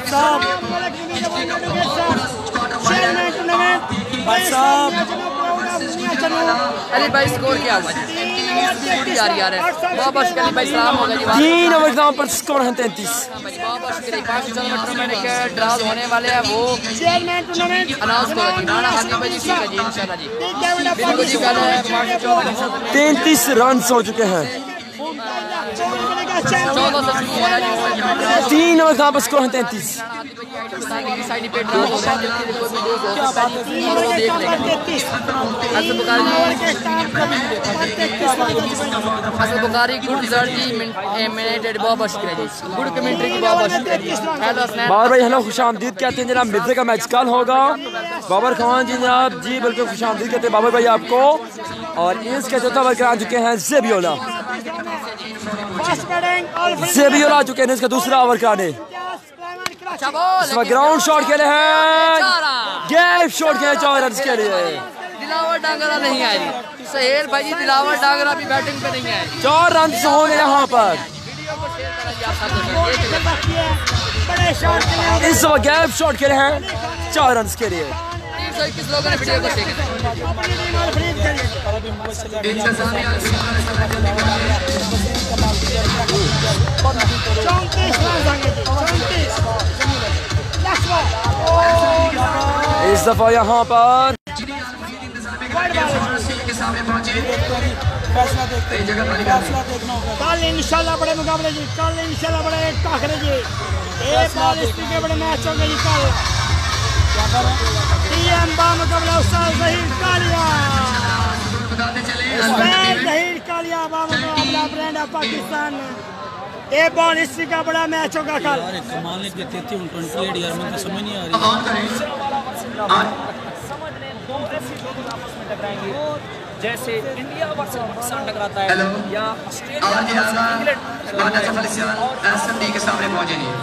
S5: अली भाई स्कोर क्या हुआ जी? यार यार बहुत बहुत शुक्रिया भाई, सलाम होगा जी।
S2: 3 ओवर पर स्कोर है 33।
S5: बहुत बहुत शुक्रिया। 5 टूर्नामेंट के ड्रॉ होने वाले हैं वो
S3: चेयरमैन टूर्नामेंट
S5: अनाउंस करो जी। राणा हादी भाई जी ठीक है जी इंशाल्लाह जी बिल्कुल जी। कल
S2: 33 रन हो चुके हैं,
S5: 14 से शुरू हो रहा है जी।
S2: 3 ओवर पर स्कोर है 33।
S5: साइड पे ड्रॉ हो रहा है जबकि कोई भी दोस्त हो सकता है जी, वो देख लेंगे। हसन बुखारी हसन बुखारी गुड रिजल्ट जी मिनेटेड, बहुत बहुत शुक्रिया जी। गुड कमेंट्री की बहुत बहुत शुक्रिया जी। हेलो हसनैन
S2: बाबर भाई हेलो, खुशामदीद कहते हैं जनाब। मिर्जे का मैच कल होगा। बाबर खान जी जनाब जी बिल्कुल खुशामदीद कहते हैं बाबर भाई आपको। और इसके चौथा ओवर करा चुके हैं जेबियोला, जेबियोला आ चुके हैं इसका दूसरा ओवर कराने। ग्राउंड शॉट खेले हैं, गैप शॉट खेले 4 रन के लिए।
S5: दिलावर डांगरा नहीं आई सहेल भाई जी, दिलावर डांगरा भी बैटिंग पे नहीं आई।
S2: 4 रन होंगे यहाँ पर। इस वक्त गैप शॉट खेले हैं 4 रन के लिए।
S5: 321 लोगों ने वीडियो को शेयर किया।
S2: इस दफा यहाँ पर
S3: कल इंशाल्लाह बड़े मुकाबले जी, कल इंशाल्लाह बड़े टाकरे जी। एक बॉल स्पीड के बड़े मैच होंगे जी कल। टीएम बा मुकाबला उस्ताद ज़हीर कालिया। है पाकिस्तान ने। ये बॉल हिस्ट्री का बड़ा मैच होगा कल।
S6: कमाल ने देते थे 28 यार, मुझे समझ नहीं आ रही।
S7: जैसे इंडिया वर्सेस पाकिस्तान टकराता है या ऑस्ट्रेलिया
S1: इंग्लैंड के सामने पहुंचे जी।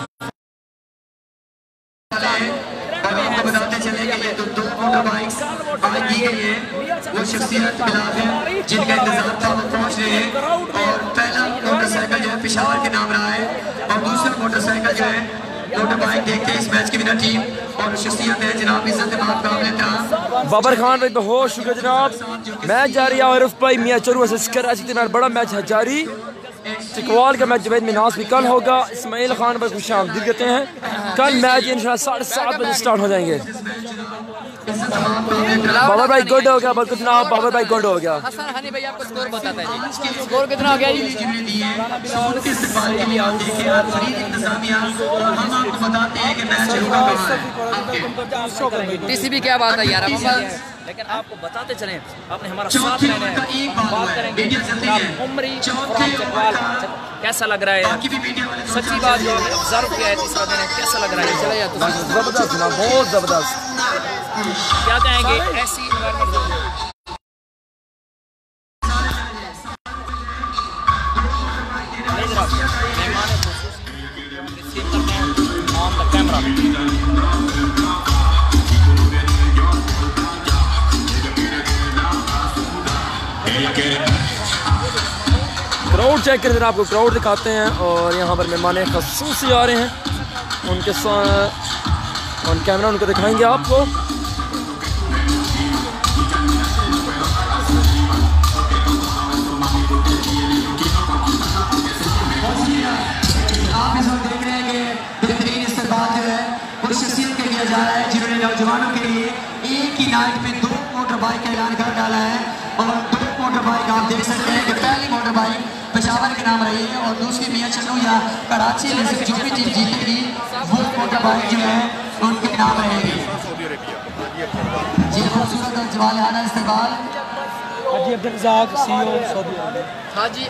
S1: और आपको बताते चले कि ये दो मोटर बाइक्स आज दी गई है, वो शख्सियत खिलाफ है जिनका इंतजार था, वो पहुंच रहे हैं। और पहला मोटरसाइकिल जो है पेशावर के नाम रहा है, और दूसरा मोटरसाइकिल जो है मोटर बाइक देखते हैं इस मैच की विनर टीम और शख्सियत है जनाब इज्जत मुकाबले था।
S2: बाबर खान भाई बहुत शुक्रिया जनाब। मैच जारी है आरिफ भाई मियां चनू वर्सेस कराची के बड़ा मैच है जारी। चिकवाल का मैच जवेद मिनास भी कल होगा। इस्माइल खान भाई खुश आमदीद कहते हैं। कल मैच इंशाल्लाह 7:30 बजे स्टार्ट हो जाएंगे। बाबर भाई गुड हो गया, बल्कि जनाब बाबर भाई गुड हो गया।
S5: हसन हनी भाई आपको स्कोर बताता है जी, स्कोर कितना हो गया जी? टीसीबी क्या बात है यार,
S7: लेकिन आपको बताते चलें, आपने हमारा साथ रहना है। बात करेंगे उमरी चकवाल कैसा लग रहा है, सच्ची बात जो आपने ऑब्जर्व किया है तीसरा दिन कैसा लग रहा है? चले जाए
S2: जबरदस्त जनाब, बहुत जबरदस्त।
S7: क्या कहेंगे ऐसी एनवायरनमेंट?
S2: क्राउड चेक करते हैं, आपको क्राउड दिखाते हैं। और यहाँ पर मेहमान खसूसी आ रहे हैं, उनके साथ ऑन कैमरा उनको दिखाएंगे आपको।
S1: आप इस वक्त देख रहे हैं कि बेहतरीन इस्तेमाल जो है वो शख्सियत के लिए जा रहा है जिन्होंने नौजवानों के लिए एक ही नाइट में 2 मोटर बाइक का ऐलान कर डाला है। और 2 मोटर बाइक आप देख सकते हैं कि पहली मोटर बाइक पेशावर के नाम रही है और दूसरी मियां चन्नू या कराची में से जो भी टीम जीतेगी वो मोटर बाइक जो है उनके नाम रहेगी। जी खूबसूरत और जवालियाना इस्तेमाल।
S3: Haji Abdul Razzaq CEO Saudi Arab.
S5: Haji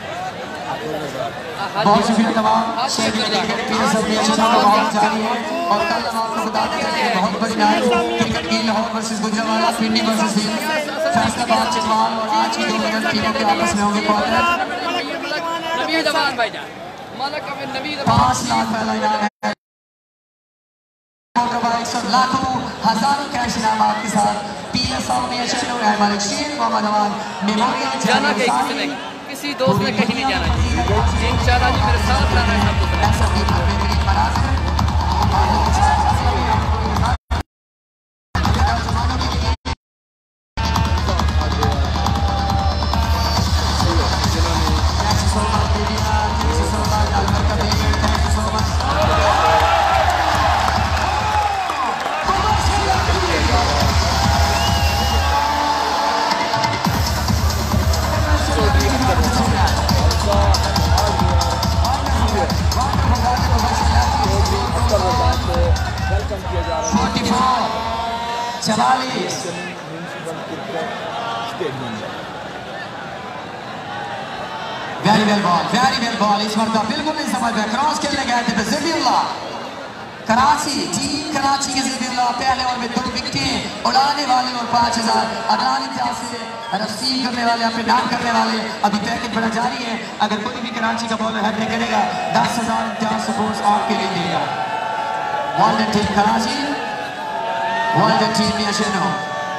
S1: बहुत शुक्रिया तमाम शेख ने लेकर फिर सब मियां चन्नू का बहुत जारी है। और कल हम आपको बताते चले बहुत बड़ी मैच क्रिकेट की लाहौर वर्सेस गुजरांवाला, पिंडी वर्सेस फैसलाबाद चिकवाल और आज की 2 विनर टीमों के आपस में होंगे क्वार्टर। 5 लाख पहला इनाम है, मोटर बाइक्स और लाखों हजारों कैश इनाम आपके साथ। PSO में चन्नू है मालिक शेख मोहम्मद अमान मेमोरियल
S5: जाना किसी दोस्त ने कहीं नहीं जाना इंशाल्लाह जी, मेरे साथ रहना है सब
S1: वेरी वेल बॉल इस मरतबा बिल्कुल नहीं समझ में क्रॉस खेलने गए थे ज़बीउल्लाह कराची टीम कराची के ज़बीउल्लाह पहले ओवर में 2 विकेटें उड़ाने वाले और 5000 अगला इम्तियाज से रसीद करने वाले, अपने नाम करने वाले। अभी पैकेज बड़ा जारी है, अगर कोई भी कराची का बॉलर हैट्रिक करेगा 10,000 इम्तियाज सपोर्ट्स आपके लिए देगा। Well done team Karachi, well done team Mian Channu.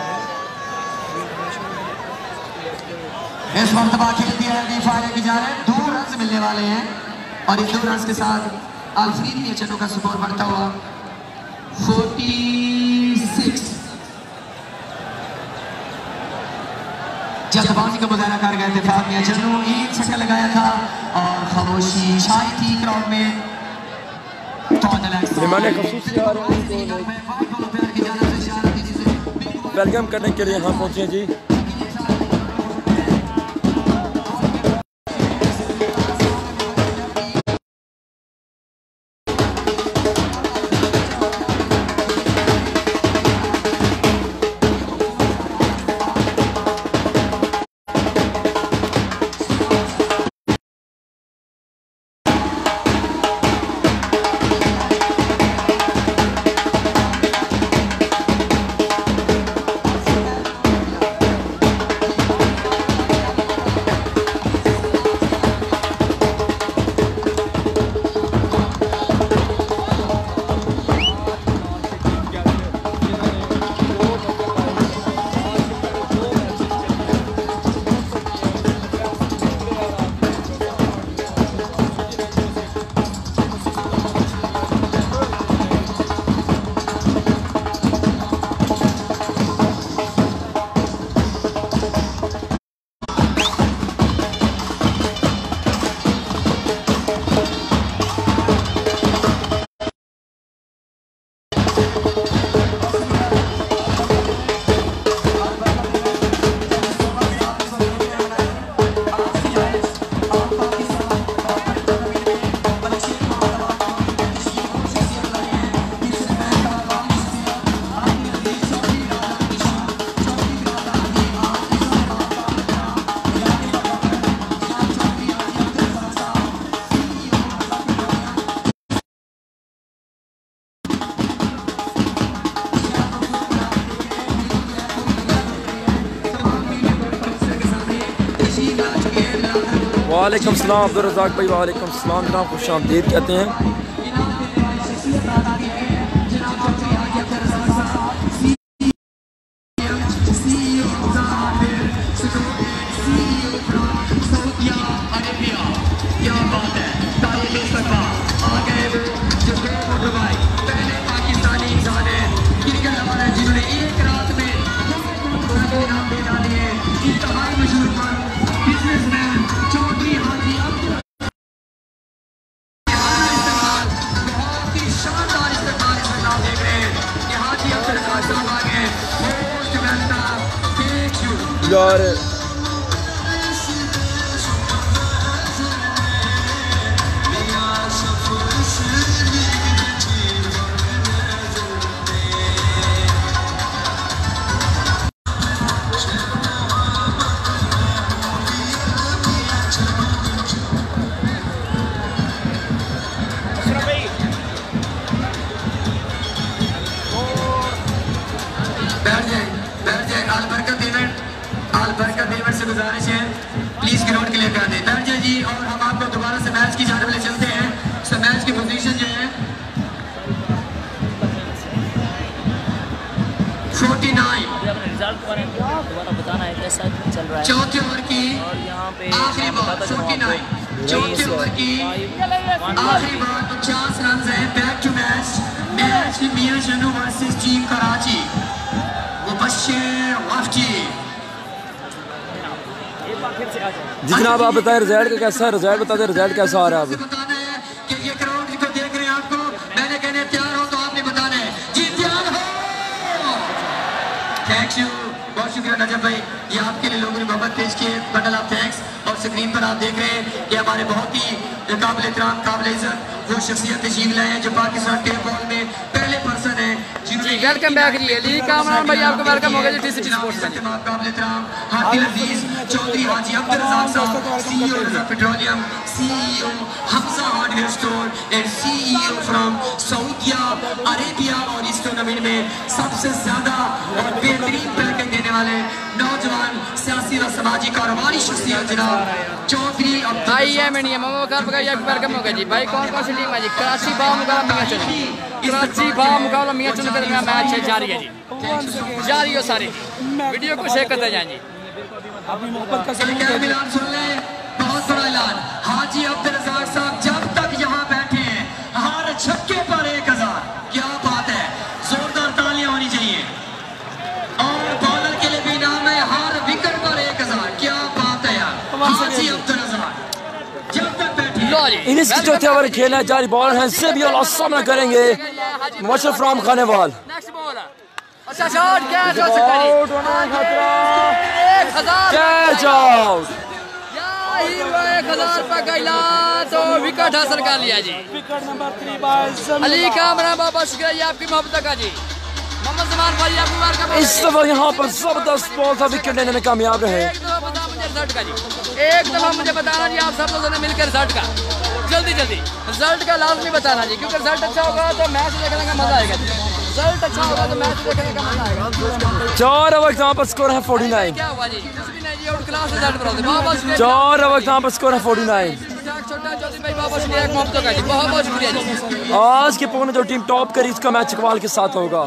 S1: इस मरतबा खेल दिया है फाइनल की जानिब, 2 रन मिलने वाले हैं और इस 2 रन के साथ अल्फरीद मियां चन्नू का स्कोर बढ़ता हुआ 46। जल्दबाजी का मुजाहरा कर गए थे फाद मियां चन्नू, 1 छक्का लगाया था और खामोशी छाई थी क्राउड में।
S2: वेलकम करने के लिए यहाँ पहुँचे जी। वालेकुम सलाम अब्दुल रज़ाक भाई, वालेकुम सलाम जनाब, खुश आमदीद कहते हैं। यार
S1: गुजारिश है प्लीज ग्राउंड क्लियर कर दें दर्ज जी। और हम आपको दोबारा से मैच की जाने वाले चलते हैं। सो मैच की पोजीशन जो है 49 चौथे ओवर की आखिरी बॉल 49 चौथे ओवर की आखिरी बॉल 50 रन है। Back to match Mian Channu versus team Karachi Mubashir वफ्टी।
S2: जी जनाब आप बताएं रिजल्ट का कैसा है, रिजल्ट बता दें रिजल्ट कैसा आ रहा है। अब
S1: बताना है कि ये क्राउड को देख रहे हैं आपको, मैंने कहने तैयार हो तो आपने बताना है जी तैयार हो। थैंक यू, बहुत शुक्रिया नजब भाई, ये आपके लिए लोगों ने मोहब्बत पेश की है, बंडल ऑफ थैंक्स। और स्क्रीन पर आप देख रहे हैं कि हमारे बहुत ही काबिल एहतराम काबिल इज्जत वो शख्सियत तशरीफ लाए हैं जो पाकिस्तान टेप बॉल में पहले पर्सन है
S5: जी। वेलकम बैक जी अली कामरान भाई, आपको वेलकम हो गया जी टीसीपी स्पोर्ट्स में।
S1: काबिल एहतराम हाफिज अजीज चौधरी हाजी अब्दुल रज़ाक साहब, CEO Raza petroleum, CEO Hamza hardware store and CEO from Saudi Arabia. और इस टूर्नामेंट में सबसे ज्यादा और बेहतरीन पैकेज देने वाले नौजवान सियासी व समाजी कारोबारी शख्सियत जनाब चौधरी वेलकम हो गया जी। भाई कौन कौन सी टीम है जी? कराची बा मुकाबला मियां चन्नू, कराची बा मुकाबला मियां चन्नू के दरमियान मैच है जारी है जी, जारी हो सारी वीडियो को शेयर करते जाएं जी। सुन लें, बहुत बड़ा ऐलान हाजी अब्दुल रज़ाक साहब जब तक यहाँ बैठे हैं हर छक्के पर 1000। क्या बात है, जोरदार तालियां होनी चाहिए। और बॉलर के लिए भी नाम है हर विकेट पर 1000। क्या बात है यार, हाजी अब्दुल रज़ाक जब तक बैठे
S2: इनिंग्स की चौथे ओवर खेलना जारी, बॉलर हैं से भी और सामना करेंगे मुशर्रफ राम खानेवाल।
S5: अच्छा शॉट कैच हो सकता है,
S2: कैच आउट,
S5: 1000 पर गैला तो विकेट हासिल कर लिया जी।
S3: Wicket number 3 by
S5: Ali Kamran बाबा शुक्रिया जी आपकी मोहब्बत का जी। मोहम्मद जमान भाई आपको वेलकम।
S2: इस दफा यहाँ पर जबरदस्त बॉल था, विकेट लेने में कामयाब रहे।
S5: एक दफा बता मुझे रिजल्ट का जी, एक दफा मुझे बताना जी आप सब लोगों ने मिलकर रिजल्ट का, जल्दी जल्दी रिजल्ट का लाजमी बताना जी, क्योंकि रिजल्ट अच्छा होगा तो मैच देखने का मजा आएगा। रिजल्ट अच्छा होगा तो मैच देखने का मजा आएगा।
S2: 4 ओवर यहाँ पर स्कोर है 49।
S5: क्या हुआ जी? कुछ भी नहीं जी, आउट क्लास रिजल्ट बता दो। बहुत बहुत शुक्रिया
S2: 4 ओवर यहाँ पर स्कोर है 49।
S5: छोटा चौधरी भाई, बहुत बहुत शुक्रिया मोहब्बत का जी, बहुत बहुत शुक्रिया जी।
S2: आज के पौने जो टीम टॉप करी इसका मैच इकबाल के साथ होगा।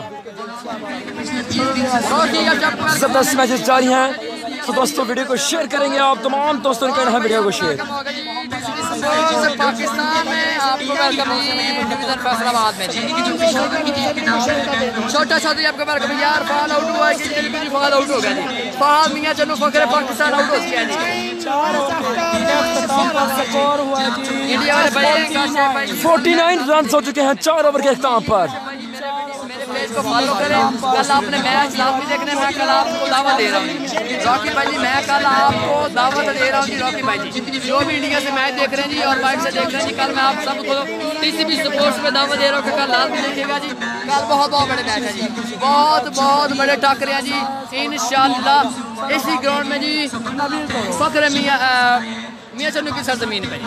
S2: जबरदस्त मैचेस जारी हैं, तो दोस्तों वीडियो को शेयर करेंगे आप तमाम दोस्तों ने कहना है वीडियो को शेयर।
S5: पाकिस्तान में आपको वेलकम डिवीजन फैसलाबाद में छोटा चौधरी आपको वेलकम। यार फॉल आउट हुआ है कि फॉल आउट हो गया जी, फॉल मियां चन्नू फखरे पाकिस्तान आउट हो गया जी। इंडिया वाले भाई
S2: 49 रन हो चुके हैं 4 ओवर के अख्ताम पर।
S5: पेज को फॉलो करें। कल आपने मैच लाजमी देखने में कल आपको दावत दे रहा हूँ रॉकी भाई जी, मैं कल आपको दावत दे रहा हूँ जी रॉकी भाई जी, जो भी इंडिया से मैच देख रहे हैं जी और बाइक से देख रहे हैं जी, कल मैं आप सबको टीसीपी स्पोर्ट्स में दावत दे रहा हूँ कि कल लाजमी देखिएगा जी। कल बहुत बहुत बड़े मैच है जी, बहुत बहुत बड़े टक्कर हैं जी इंशाल्लाह इसी ग्राउंड में जी। फखर मियां चन्नू की सरजमीन पे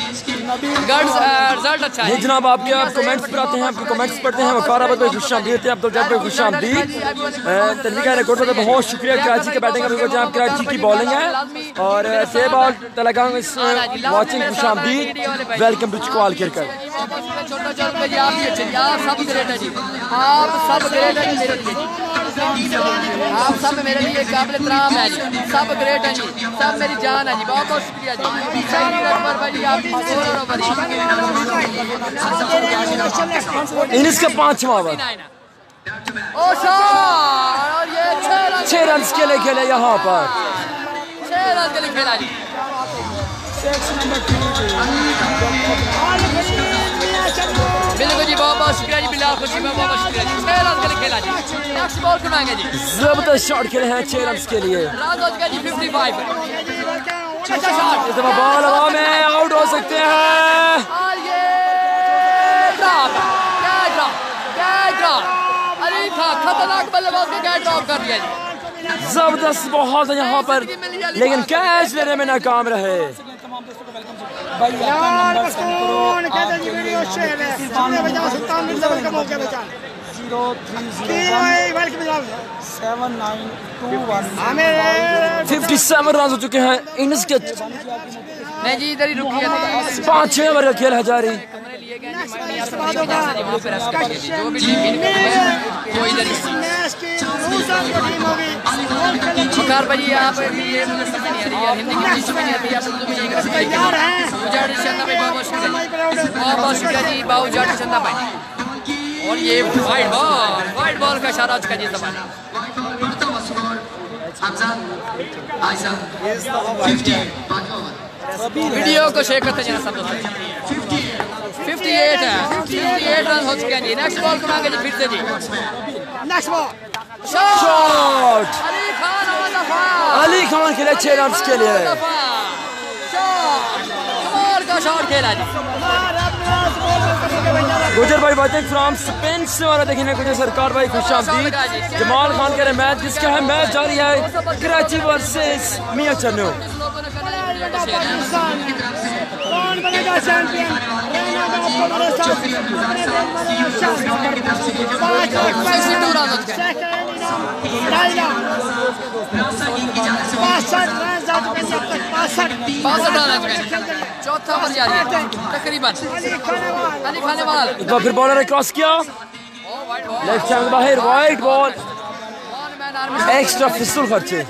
S5: रिजल्ट अच्छा है
S2: जनाब। आपके आप कमेंट्स पर आते हैं, आपके कमेंट्स पढ़ते हैं। वकाराबाद पे खुशामदीद थे, अब्दुल जब्बार पे खुशामदीद। तनवीर रिकॉर्ड पे बहुत शुक्रिया। कराची के बैटिंग कराची की बॉलिंग है और सेबाल तेलंगाना इज वाचिंग खुशामदीद वेलकम टू चकवाल क्रिकेट।
S5: छोटा छोटा जी आप भी अच्छे जी, आप सब ग्रेट है जी, आप सब ग्रेट है जी मेरे लिए जी, आप सब मेरे लिए काबिल एहतराम है जी, सब ग्रेट है जी, सब मेरी जान है जी, बहुत बहुत शुक्रिया जी। अकबर भाई जी आप
S2: इनिंग्स का 5वां ओवर
S5: और ये
S2: 6 रन के लिए खेले यहाँ पर,
S5: 6 रन के लिए खेला जी। बिल्कुल जी, बहुत बहुत शुक्रिया जी, बिलाल खुशी में बहुत बहुत शुक्रिया जी। 6 रन के लिए खेला जी। नेक्स्ट बॉल कमाएंगे जी,
S2: जबरदस्त शॉट खेले हैं 6 रन के लिए।
S5: रन हो गया जी 55। अच्छा शॉट,
S2: इस दफा बॉल हवा में आउट हो सकते हैं
S5: और ये ड्रॉप, क्या ड्रॉप, क्या ड्रॉप, अली था खतरनाक बल्लेबाज को क्या ड्रॉप कर दिया जी।
S2: जबरदस्त बहुत है यहाँ पर, लेकिन कैच लेने में नाकाम रहे।
S3: यार पस्तून कहते जी वीडियो शेयर है सामने बजा सुल्तान बिन जबल का मौके बचा 030 वेलकम जनाब 7921 हमें
S2: 57 रन हो चुके हैं इनिंग्स के।
S5: नहीं जी, इधर ही रुकिए,
S2: 5-6 ओवर का खेल है जारी।
S5: जो भी वो इधर बुखार भाई आप ये मुझे समझ नहीं आ रही है, हिंदी की समझ नहीं आ रही है, आप उर्दू में इंग्लिश में
S3: तैयार हैं
S5: जाट चंदा भाई, बहुत बहुत शुक्रिया जी, बाबू जाट चंदा भाई। और ये वाइट बॉल का इशारा का जी जमाना। वीडियो को शेयर करते जाना सब दोस्तों। 58 है, 58 रन हो चुके हैं जी। नेक्स्ट बॉल को मांगे जी फिर से जी,
S3: next ball
S2: shot
S5: Ali Khan और दफा,
S2: अली खान खेले 6 रन के लिए।
S5: कमाल का शॉट खेला जी।
S2: गुजर भाई वाचिंग फ्रॉम स्पेन से वाला देखने गुजर सरकार भाई खुशामदीद। जमाल खान के मैच जिसका है मैच जारी है कराची वर्सेस मियां चन्नू।
S3: कौन बनेगा चैंपियन रहना का आपको मेरे साथ
S5: 62 रन हो चुके हैं। चौथा ओवर जारी है तकरीबन। अली खानेवाल
S2: एक बार फिर बॉलर ने क्रॉस किया, लेफ्ट हैंड बाहर, वाइड बॉल, एक्स्ट्रा फिसल खर्चे।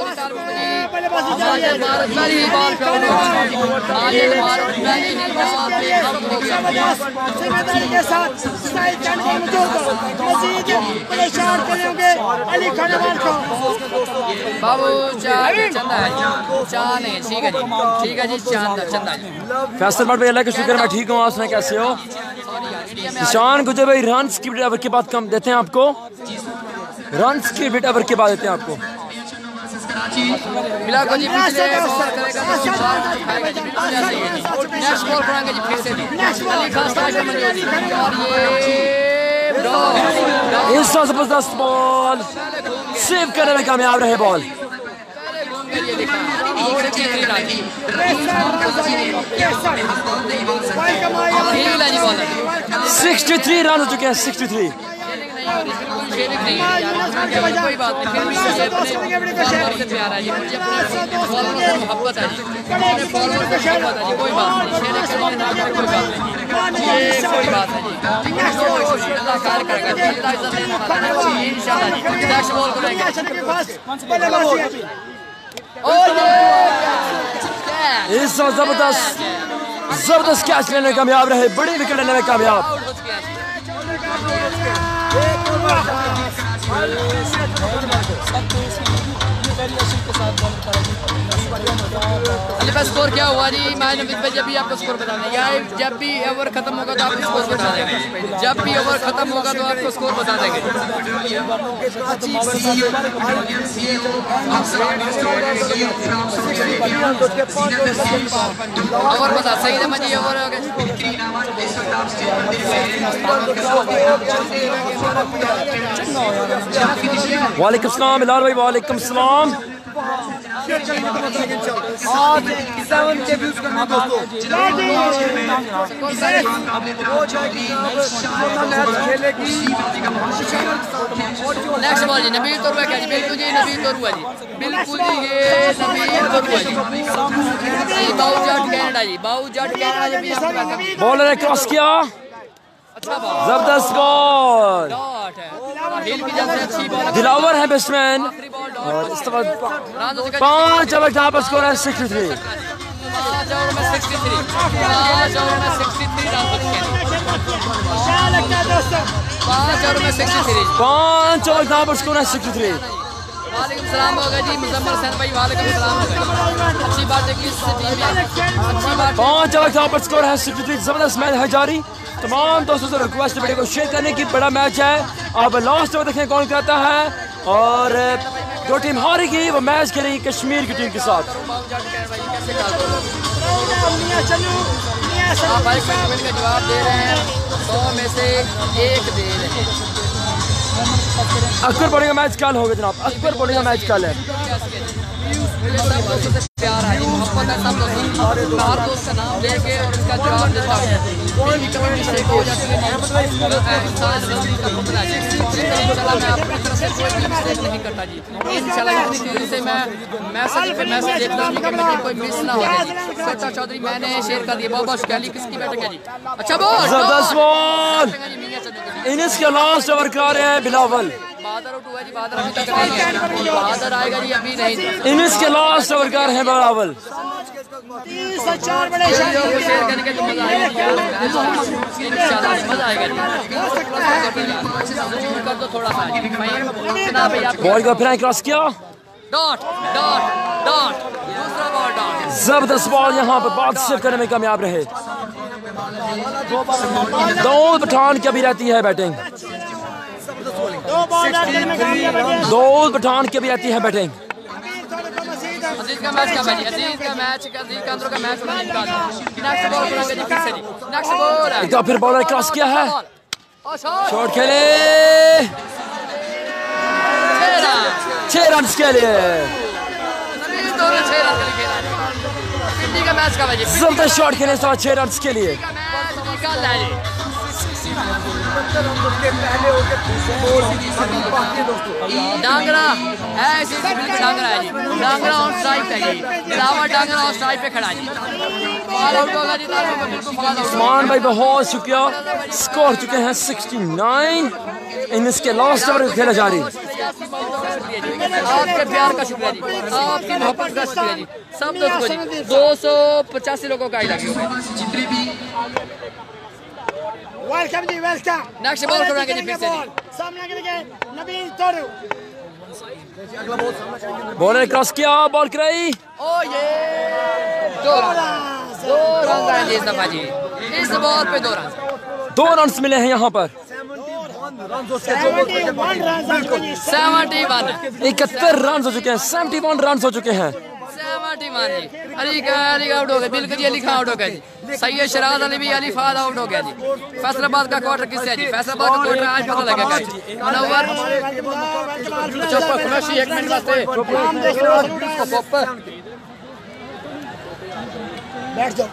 S5: बाबू चंदा है, चांद है, ठीक है जी, ठीक है जी, चंदा
S2: फैसल भाई अल्लाह का शुक्र मैं ठीक हूँ, आप सुनाएं कैसे हो? निशान गुजर भाई रन की ओवर के बाद कम देते हैं आपको, रन की ओवर के बाद देते हैं आपको।
S5: मिला को जी पिछले बॉल करेगा तो चार खाएगा जी, बिल्कुल ऐसे ही है जी। नेक्स्ट बॉल करेंगे जी फिर से जी, अली खान स्टाइल में मौजूद है। और ये
S2: इस जबरदस्त बॉल सेव करने में कामयाब रहे बॉल।
S5: पहले घूम के ये देखा और कितनी राजी हिल जी बॉल
S2: 63 रन हो चुके हैं, 63।
S5: कोई बात नहीं, फिर भी मुझे अपने फॉलोअर से प्यार है जी, मुझे अपने फॉलोअर से मोहब्बत है जी, अपने फॉलोअर से मोहब्बत है जी। कोई बात नहीं, शेर के लिए ना कोई बात नहीं, ये कोई बात है जी। अल्लाह खैर करेगा, अल्लाह इज्जत देने वाला है इंशाल्लाह जी। नेक्स्ट बॉल करेंगे और
S2: ये इस जबरदस्त कैच लेने में कामयाब रहे, बड़ी विकेट लेने में कामयाब।
S5: अली भाई स्कोर क्या हुआ जी? मैं नवीद भाई जब भी आपको स्कोर बता देंगे, या जब भी ओवर खत्म होगा तो आपको स्कोर बता देंगे, जब भी ओवर खत्म होगा तो आपको स्कोर बता देंगे। ओवर बता सही है मजी ओवर हो गया।
S2: वालेकुम सलाम बिलाल भाई, वालेकुम सलाम।
S4: आज 7 के व्यूज करना दोस्तों
S5: नेक्स्ट बॉल जी नबील तोरुआ क्या जी बिल्कुल जी नबील तोरुआ जी बिल्कुल जी ये नबील तोरुआ जी बाऊ जट कैनेडा जी बाऊ जट कैनेडा जी
S2: बॉलर ने क्रॉस किया,
S5: अच्छा बॉल
S2: जबरदस्त बॉल,
S5: डॉट है हिल की जब से अच्छी बॉल
S2: दिलावर है बैट्समैन
S5: आखिरी बॉल
S2: और
S5: डॉट
S2: इस तरह
S5: 5
S2: 5 ओवर जहाँ पर स्कोर है 63।
S5: 5 ओवर में 63 5 ओवर में 63 रन बचे हैं 5 ओवर में 63
S2: 5 ओवर जहाँ पर स्कोर है 63।
S5: वालेकुम सलाम होगा जी मुजम्मल हसैन भाई वालेकुम सलाम होगा अच्छी बात है कि इस टीम में अच्छी बात
S2: 5 ओवर जहाँ पर स्कोर है 63। जबरदस्त मैच है जारी। तमाम दोस्तों से रिक्वेस्ट है वीडियो को शेयर करने की, बड़ा मैच है। अब लास्ट ओवर देखें कौन करता है और जो टीम हारेगी वो मैच खेलेगी कश्मीर की टीम के साथ।
S5: आप भाई कमेंट का जवाब दे रहे हैं 100 में से 1 दे रहे हैं।
S2: अकबर बॉलिंग का मैच कल होगा जनाब, अकबर बॉलिंग का मैच कल है।
S5: मुझे सब दोस्तों से प्यार है जी, मोहब्बत है सब दोस्तों से। मैं हर दोस्त का नाम लेके और उसका जवाब देता हूँ। कोई भी कभी मिस्टेक हो जाती है इंसान गलती का पुतला है जी। इंशाल्लाह मैं अपनी तरफ से कोई भी मिस्टेक नहीं करता जी। इंशाल्लाह इतनी तेजी से मैं मैसेज पे मैसेज देखता हूँ कि मुझे कोई मिस ना हो जाए जी। सच्चा चौधरी मैंने शेयर कर दिया। बहुत बहुत शुक्रिया। किसकी बैटिंग है जी? अच्छा बॉल
S2: जबरदस्त बॉल। इनिंग्स के लास्ट ओवर करा रहे हैं बिलावल।
S5: बहादुर आउट हुआ जी, बहादुर अभी तक नहीं है। बहादुर आएगा जी, अभी नहीं।
S2: इनिंग्स के लास्ट ओवर कर रहे हैं बिलावल।
S5: शेयर करने का जो मजा आएगा इंशाल्लाह मजा आएगा जी। जूम कर दो थोड़ा सा जी भाई आप
S2: बॉल को फिर क्रॉस किया,
S5: डॉट डॉट डॉट दूसरा बॉल डॉट।
S2: जबरदस्त बॉल यहाँ पर बात सेव करने में कामयाब रहे। दाऊद पठान की अभी रहती है बैटिंग, दाऊद पठान की अभी रहती है बैटिंग।
S5: अजीज का मैच कब है जी? अजीज का मैच अजीज का अंदर का मैच होना है। नेक्स्ट बॉल करेंगे जी फिर से जी। नेक्स्ट बॉल है
S2: तो फिर बॉलर क्रॉस किया है,
S5: और
S2: शॉट खेले 6 रन के लिए।
S5: दोनों 6 रन के लिए खेला है। सिडनी का मैच कब है जी?
S2: जबरदस्त शॉट खेले 6 रन के लिए।
S5: निकाल है जी। डांगरा है इसी बिल्कुल डांगरा है जी। डांगरा ऑन स्ट्राइक है जी। दिलावर डांगरा ऑन स्ट्राइक पे खड़ा है जी। बॉल आउट होगा जी। बिल्कुल बॉल आउट।
S2: उस्मान भाई बहुत शुक्रिया। स्कोर चुके हैं 69। इनिंग्स के लास्ट ओवर खेला जा रही।
S5: आपके प्यार का शुक्रिया जी, आपकी मोहब्बत का शुक्रिया जी। सब दोस्तों को जी 285 लोगों का आई लगी हुई है।
S3: वेलकम जी, वेलकम।
S5: नेक्स्ट बॉल करेंगे जी फिर से जी।
S3: सामने करेंगे नबील तोरू।
S2: बॉलर क्रॉस किया, बॉल कराई।
S5: ओ ये 2 रन आए जी इस दफा जी। इस बॉल पे 2 रन
S2: 2 रन मिले हैं यहाँ पर।
S5: 71
S2: 71 रन हो चुके हैं, 71 रन हो चुके हैं।
S5: 71 जी। अली आउट हो गया, बिल्कुल जी। अली खान आउट हो गया जी। सैयद शराद अली भी अली फाद आउट हो गया जी। फैसलाबाद का क्वार्टर किससे है जी? फैसलाबाद का क्वार्टर आज पता लगेगा जी। मनोवर चुप खुशी 1 मिनट वास्ते
S3: बैठ जाओ।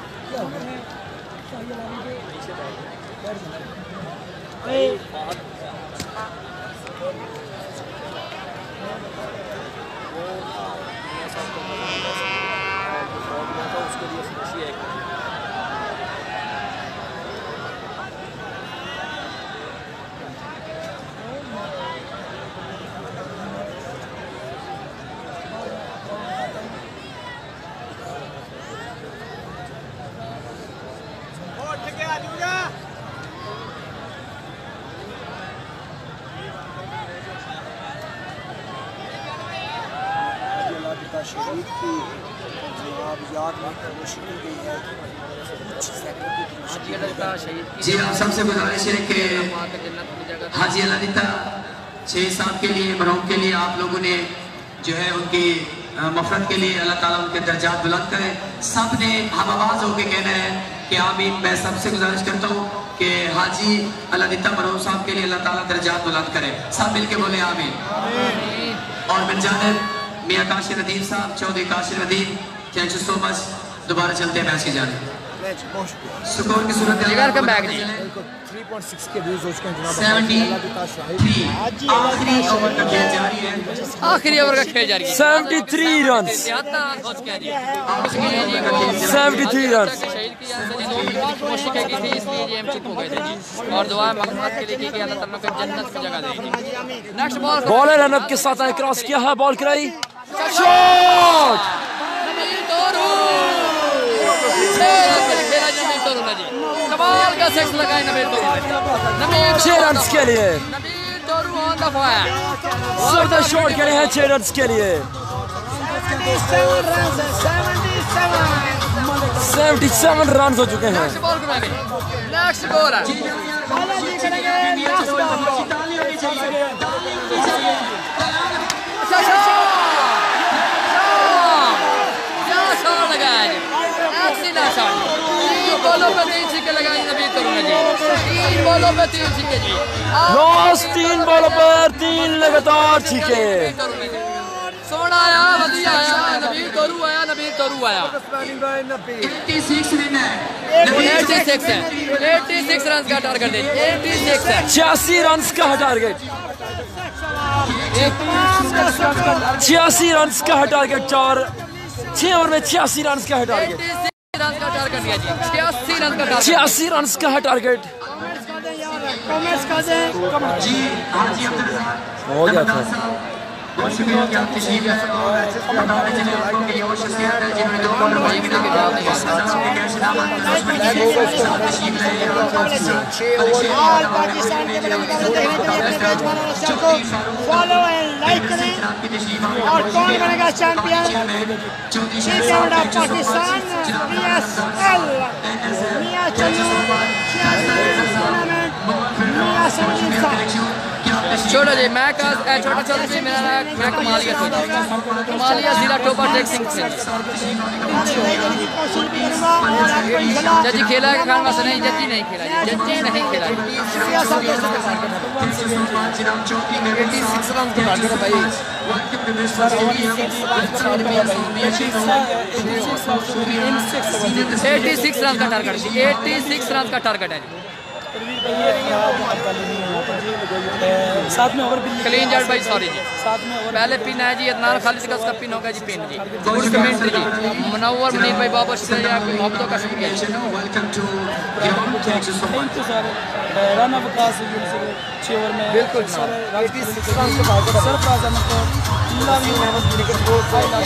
S3: शहीद की याद में वो शहीद गई है।
S1: जी आप सबसे गुजारिश है कि हाजी अलादिता 6 साल के लिए मरहूम के लिए आप लोगों ने जो है उनकी मफरत के लिए अल्लाह ताला उनके दर्जात बुलंद करे। सब ने हम आवाज होकर कहना है कि आमीन। मैं सबसे गुजारिश करता हूँ कि हाजी अलादिता मरहूम साहब के लिए अल्लाह ताला दर्जात बुलंद करे। सब मिलके बोले आमीन। और मिल जाने मियां काशिर नदीम साहब, Chaudhry Kashir Nadeem, thank you so much. दोबारा चलते हैं मैच की जाने। स्कोर की सूरत
S5: जिगर का बैग जी
S4: 3.6 के व्यूज हो चुके हैं जनाब।
S1: 73 आखिरी ओवर का खेल जारी है।
S5: आखिरी ओवर का खेल जारी है।
S2: 73 रन 73 रन।
S5: कोशिश की थी इसलिए जी हम चुप हो गए थे जी और दुआ मगफरत के लिए की कि अल्लाह ताला को जन्नत की जगह दे। नेक्स्ट बॉल
S2: बॉलर रनअप के साथ आए, क्रॉस किया है, बॉल कराई, शॉट।
S5: कमाल का सिक्स लगाए नबील तोरू।
S2: 6 रन के लिए
S5: Nabeel Toru on the fire.
S2: जबरदस्त शॉट करे हैं 6 रन के लिए। 77 रन हो चुके हैं।
S5: नेक्स्ट बॉल कराएंगे। नेक्स्ट बॉल है बॉलों पे 3 छक्के लगाए नबील तोरू ने जी। 3 बॉलों पे 3 छक्के जी।
S2: लास्ट 3 बॉलों पर 3 लगातार छक्के।
S5: सोना आया, वधिया आया, नबील तोरू आया, नबील तोरू आया।
S1: 86 रन है।
S5: 86 है। 86 रन का टारगेट है। 86 है।
S2: 86 रन का टारगेट। 86 रन का टारगेट। 6 ओवर में 86 रन का टारगेट।
S5: 86 रन का टारगेट दिया जी। 86 रन का टारगेट।
S2: 86 रन का टारगेट
S1: जी हाजी अब्दुल रज़ाक
S2: हो गया था।
S1: बहुत शुक्रिया कि आप तशरीफ लाए और बताने चले आपको कि वो शख्सियत है जिन्होंने 2 नंबर के नाम के कैश नाम तशरीफ लाए
S3: और पाकिस्तान के बड़े मुकाबले देखने के लिए अपने पेज फॉलो को फॉलो एंड लाइक करें। और कौन बनेगा champion? Champion of Pakistan PSL Mian Channu tournament Mian Sanjeev साहब।
S5: छोटा जी मैं का छोटा चल जी मेरा मैं कमालिया से कमालिया जिला टोपा टेक सिंह से जजी खेला के खान वास्ते नहीं, जजी नहीं खेला जी, जजी नहीं खेला जी।
S4: 86 रन का टारगेट है भाई।
S5: 86 रन का टारगेट जी। 86 रन का टारगेट है जी।
S6: साथ में ओवर भी
S5: क्लीन जट भाई सॉरी जी।
S6: साथ में ओवर
S5: पहले पिन है जी अदनान खालिद का उसका पिन होगा जी पिन जी। गुड कमेंट जी मुनव्वर मुनीर भाई बहुत शुक्रिया आपकी मोहब्बतों का शुक्रिया।
S6: Thank you sir. रन अवकाश 6 ओवर में
S5: बिल्कुल
S6: सर सरफराज अहमद को love you cricket board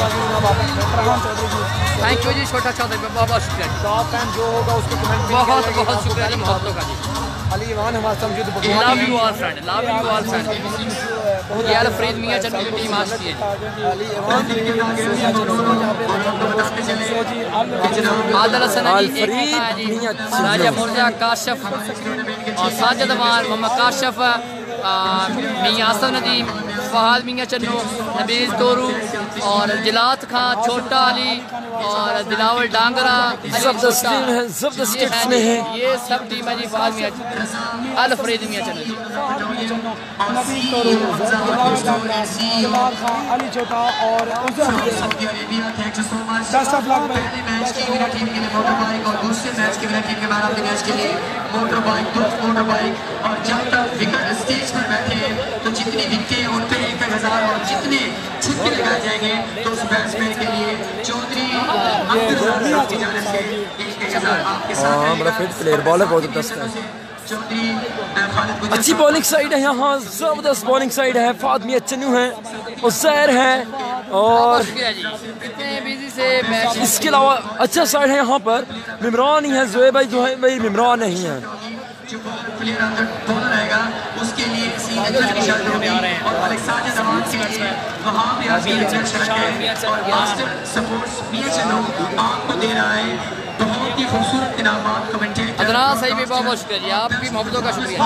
S5: thank you जी। छोटा चौधरी बहुत बहुत शुक्रिया जी।
S4: टॉप फैन जो होगा उसको कमेंट
S5: बहुत बहुत शुक्रिया जी मोहब्बतों का जी।
S4: अली ईवान हमारे समझो तो
S5: love you all friend, love you all friend. ये अलफ्रेद मियां चन्नू की टीम आज की है। आदिल हसन जी एक है जी। राजा मुर्जा काशिफ और साजिद अमान, मोहम्मद काशिफ, मियां आसफ नदीम, फहाद मियां चन्नू, नबील तोरू और जिलात खां, छोटा अली और दिलावर डांगरा।
S2: जबरदस्त टीम है, जबरदस्त टीम में है।
S5: ये सब टीम है जी। फहाद मियां अलफ्रेद मियां चन्नू जी।
S3: नबील तोरू, जमाल खान, अली छोटा और
S1: और जब तक विकेट स्टेज पर बैठे तो जितनी विकेटें उन पे 1000 और जितने छक्के लगाए जाएंगे तो उस बैट्समैन के लिए चौधरी अब्दुल रज़ाक की जानिब से 1000 आपके साथ
S2: हाँ बड़ा फिट प्लेयर, बॉलर बहुत जबरदस्त है। अच्छी बॉलिंग साइड है यहाँ, जबरदस्त बॉलिंग साइड है। फहाद मियां चन्नू है और सैर है और इसके अलावा अच्छा साइड है यहाँ पर। मिमरान ही है, जोए भाई जो है भाई मिमरान नहीं है।
S1: जो प्लेयर अंदर बॉलर रहेगा उसके लिए सीधे शर्त होगी और अलेक्जेंडर जमान के लिए वहां पे आज की शर्त है और मास्टर सपोर्ट्स मियां चन्नू आपको दे रहा है बहुत ही खूबसूरत इनामात कमेंटेटर।
S5: अदनान सही भी बहुत बहुत शुक्रिया जी, आपकी मोहब्बतों का शुक्रिया।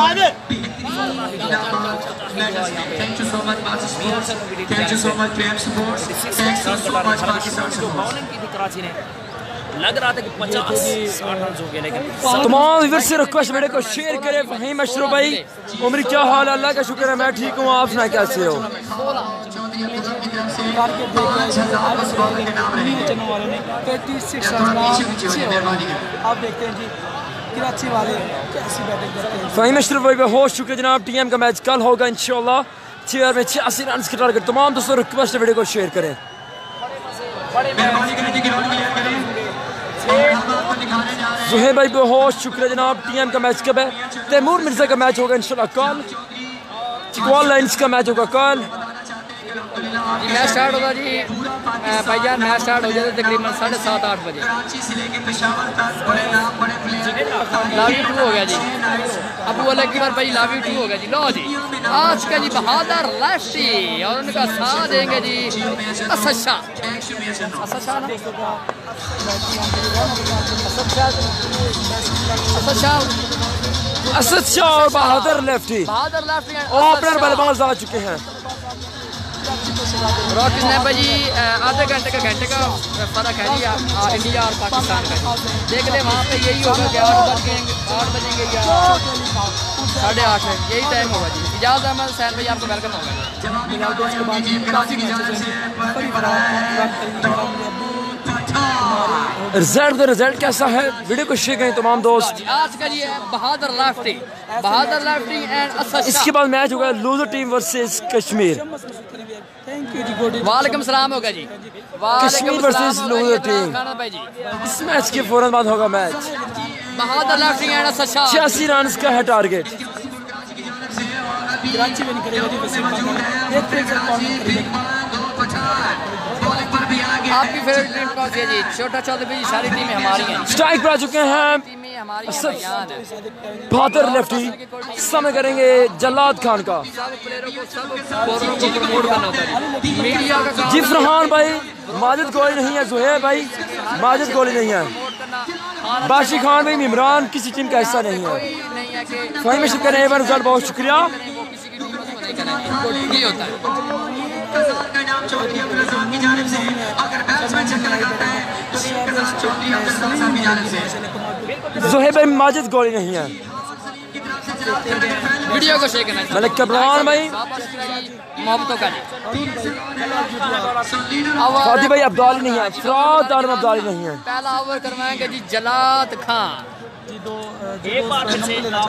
S1: Thank you so much master sports, thank you so much Prem sports, thank you so much Pakistan
S7: bowling की थी कराची ने, लग रहा था कि 50-60 रन हो गए लेकिन
S2: तमाम व्यूअर्स से रिक्वेस्ट वीडियो को शेयर करें। फहीम अशरफ भाई, उम्र क्या हाल? अल्लाह का शुक्र है मैं ठीक हूँ, आप सुनाए कैसे हो?
S3: टारगेट दे दिया चलने वाले ने 36 रन आप देखते हैं जी कराची वाले कैसी बैटिंग करते हैं।
S2: फ़हीम अशरफ भाई बहुत शुक्रिया जनाब। टीएम का मैच कल होगा इंशाल्लाह। 6 ओवर में 86 रन का टारगेट। तमाम दोस्तों रिक्वेस्ट वीडियो को शेयर करें। जुहेब भाई बहुत शुक्रिया जनाब। टीएम का मैच कब है? तैमूर मिर्जा का मैच होगा इंशाल्लाह कल। चिकवाल लाइन्स का मैच होगा कल।
S5: मैच स्टार्ट होगा जी भाईजान। मैच स्टार्ट हो जाता तकरीबन 7:30-8 बजे। लावी 2 हो गया जी। अबू अलग की बार भाई लावी 2 हो गया जी। लो जी आज का जी बहादुर लेफ्टी और उनका साथ देंगे जी असद शाह। असद शाह ना
S2: असद शाह और बहादुर लेफ्टी ओपनर बल्लेबाज आ चुके हैं।
S5: रॉकिस ने भाई आधे घंटे का फर्क है जी इंडिया और पाकिस्तान का। देख ले वहाँ पे यही होगा कि 8 बजेंगे या 8:30 यही टाइम होगा जी। इजाज़ अहमद सैन भाई आपको वेलकम होगा।
S2: रिजल्ट कैसा है वीडियो को शेयर करें तमाम दोस्त।
S5: आज का ये बहादुर लाफ्टी एंड असद।
S2: इसके बाद मैच होगा लूजर टीम वर्सेस कश्मीर।
S5: वालेकुम सलाम होगा जी।
S2: Kashmir versus loser team. इस मैच के फौरन बाद होगा match.
S5: Bahadur lefty and Asad.
S2: 86 run का है टारगेट।
S3: कराची में नहीं करेगा जी वसीम
S5: आपकी फेवरेट टीम कौन सी है जी? छोटा चौधरी जी सारी टीमें हमारी हैं।
S2: स्ट्राइक पर आ चुके हैं बहादुर लेफ्टी। समय करेंगे जल्लाद खान का। जी फरहान भाई माजिद गोली नहीं है। जुहेब भाई माजिद गोली नहीं है। बाशी खान भाई इमरान किसी टीम का हिस्सा नहीं है। फ़हीम अशरफ का एक बार बहुत शुक्रिया। जुहेब भाई माजिद गोली नहीं है।
S5: वीडियो को शेयर करना
S2: मलिक कबरान भाई
S5: मोहब्बतों का
S2: फादी भाई अब्दाली नहीं है। फराद आलम अब्दाली नहीं है।
S5: पहला ओवर करवाएंगे जी जलाद खान।
S7: एक बार फिर से
S1: याद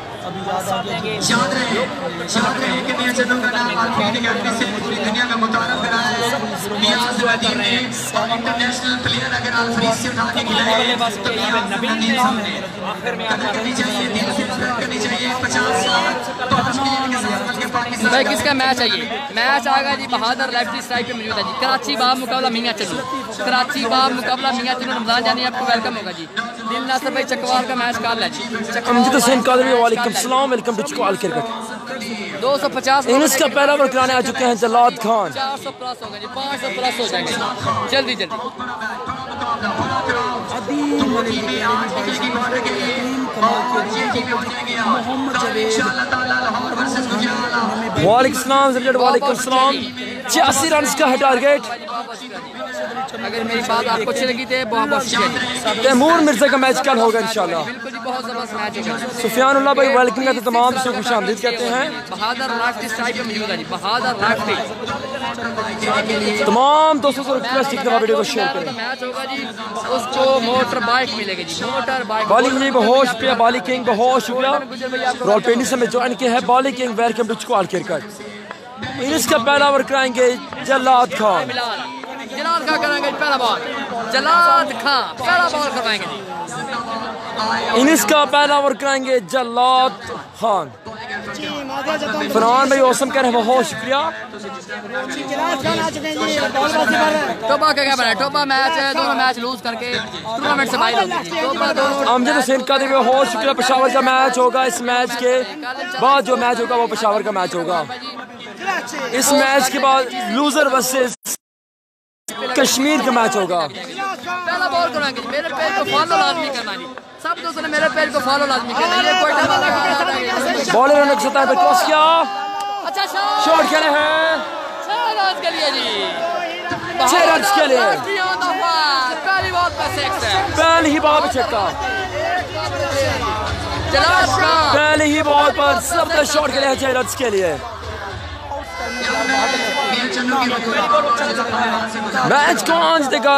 S1: रहे कि मियां चन्नू का नाम आलमी अकेडमी से पूरी दुनिया में मुतारफ करा है। नियाज वदीम ने और इंटरनेशनल प्लेयर अगर आप फ्री से उठा के खिलाए तो नबील ने आखिर में करनी चाहिए, दिल से करनी चाहिए 50 साल तो पाकिस्तान।
S5: भाई किसका मैच है ये? मैच आएगा जी बहादुर लेफ्टी स्ट्राइक पे मौजूद है जी। कराची बाब मुकाबला मियां चन्नू। कराची बाब मुकाबला मियां चन्नू। रमजान जानी आपको वेलकम होगा जी। दिल नासर भाई चकवाल का मैच कल है जी।
S2: अमजद हुसैन कादरी वालेकुम सलाम। Welcome to Chakwal cricket.
S5: 250
S2: innings का पहला ओवर कराने आ चुके हैं जल्लाद खान।
S5: 400 प्लस होगा जी। 500 प्लस हो जाएंगे जल्दी जल्दी।
S2: वालेकुम सलाम। 86 रन का है टारगेट।
S5: अगर मेरी बात आपको अच्छी लगी तो बहुत शुक्रिया।
S2: तैमूर मिर्जा का मैच कल होगा इंशाल्लाह।
S5: बिल्कुल जी बहुत जबरदस्त मैच होगा।
S2: सुफियानुल्लाह भाई वेलकम करते तमाम दोस्तों को खुशामदीद कहते हैं।
S5: बहादुर लाफ्टी स्ट्राइक पे मौजूद है जी। बहादुर लाफ्टी
S2: तमाम दोस्तों को रिक्वेस्ट एक दफा वीडियो को शेयर करें।
S5: मैच होगा जी उसको मोटर बाइक मिलेगी जी। मोटर बाइक
S2: बाली जी बहुत शुक्रिया। बाली किंग बहुत शुक्रिया। रोलपेंडी से में ज्वाइन किया है। Bali king welcome to Chakwal cricket. Innings का पहला ओवर कराएंगे जल्लाद खान।
S5: जलाद खान करेंगे पहला बॉल। जलाद खान पहला बॉल करवाएंगे जी।
S2: इनिंग्स का पहला ओवर कराएंगे जल्लाद खान। फरहान भाई औसम कह रहे हैं बहुत शुक्रिया।
S5: टोबा का क्या बना? टोबा मैच है दोनों मैच लूज करके टूर्नामेंट से बाहर हो गए।
S2: अमजद हुसैन कादरी भाई बहुत शुक्रिया। पेशावर का मैच होगा। इस मैच के बाद जो मैच होगा वो पेशावर का मैच होगा। इस मैच के बाद लूजर वर्सेस कश्मीर का मैच होगा।
S5: पहला बॉल कराएंगे। मेरे पैर को फॉलो लाजमी करना जी। सब दोस्तों ने मेरे पैर को फॉलो लाजमी करना। ये कोई
S2: बॉलर ने सतह पे क्रॉस किया।
S5: अच्छा
S2: शॉट खेले हैं
S5: 6 रन के लिए जी।
S2: 6 रन के लिए
S5: पहली बॉल पर 6 है।
S2: पहली ही बॉल पे छक्का। पहली ही बॉल पर जबरदस्त शॉट खेले हैं 6 रन के लिए। मैच कौन जीतेगा?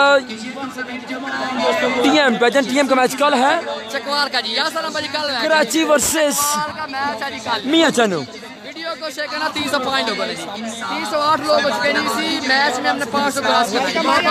S2: टीएम पेजन टीएम का मैच कल है
S5: चकवाल का जी यासर नंबर कल है
S2: कराची वर्सेस
S5: का मैच है जी कल
S2: मियां चन्नू।
S5: वीडियो को शेयर करना 300 पॉइंट होगा जी 308 लोग हो चुके हैं इसी मैच में हमने 500 क्रॉस किया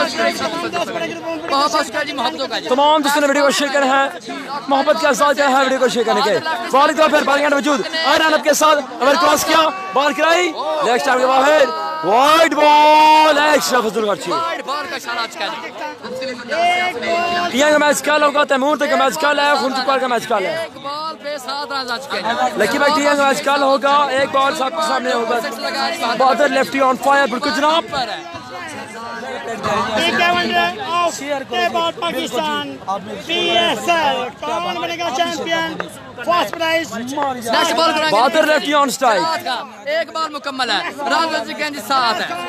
S5: बहुत जी मोहब्बतों का जी
S2: तमाम दोस्तों ने वीडियो को शेयर करना है मोहब्बत के साथ क्या है वीडियो को शेयर करने के बॉल का फिर बालिंग मौजूद आयरन के साथ अगर क्रॉस किया बॉल कराई नेक्स्ट टाइम के बाहर वाइड बॉल एक्स्ट्रा फजल खर्ची
S5: वाइड बॉल का इशारा आज का
S2: टीएम का मैच कल होगा तैमूर तक का मैच कल है खुनचुपाल का मैच कल है
S5: एक बॉल पे 7 रन आ चुके हैं
S2: लकी भाई टीएम का मैच कल होगा एक बॉल सबके सामने होगा बहादुर लेफ्टी ऑन फायर बिल्कुल जनाब
S3: पाकिस्तान PSL कौन बनेगा champion first prize
S5: next ball कराएंगे
S2: बहादुर लेफ्टी ऑन स्ट्राइक
S5: एक बॉल मुकम्मल है राहुल जी गेंद साथ है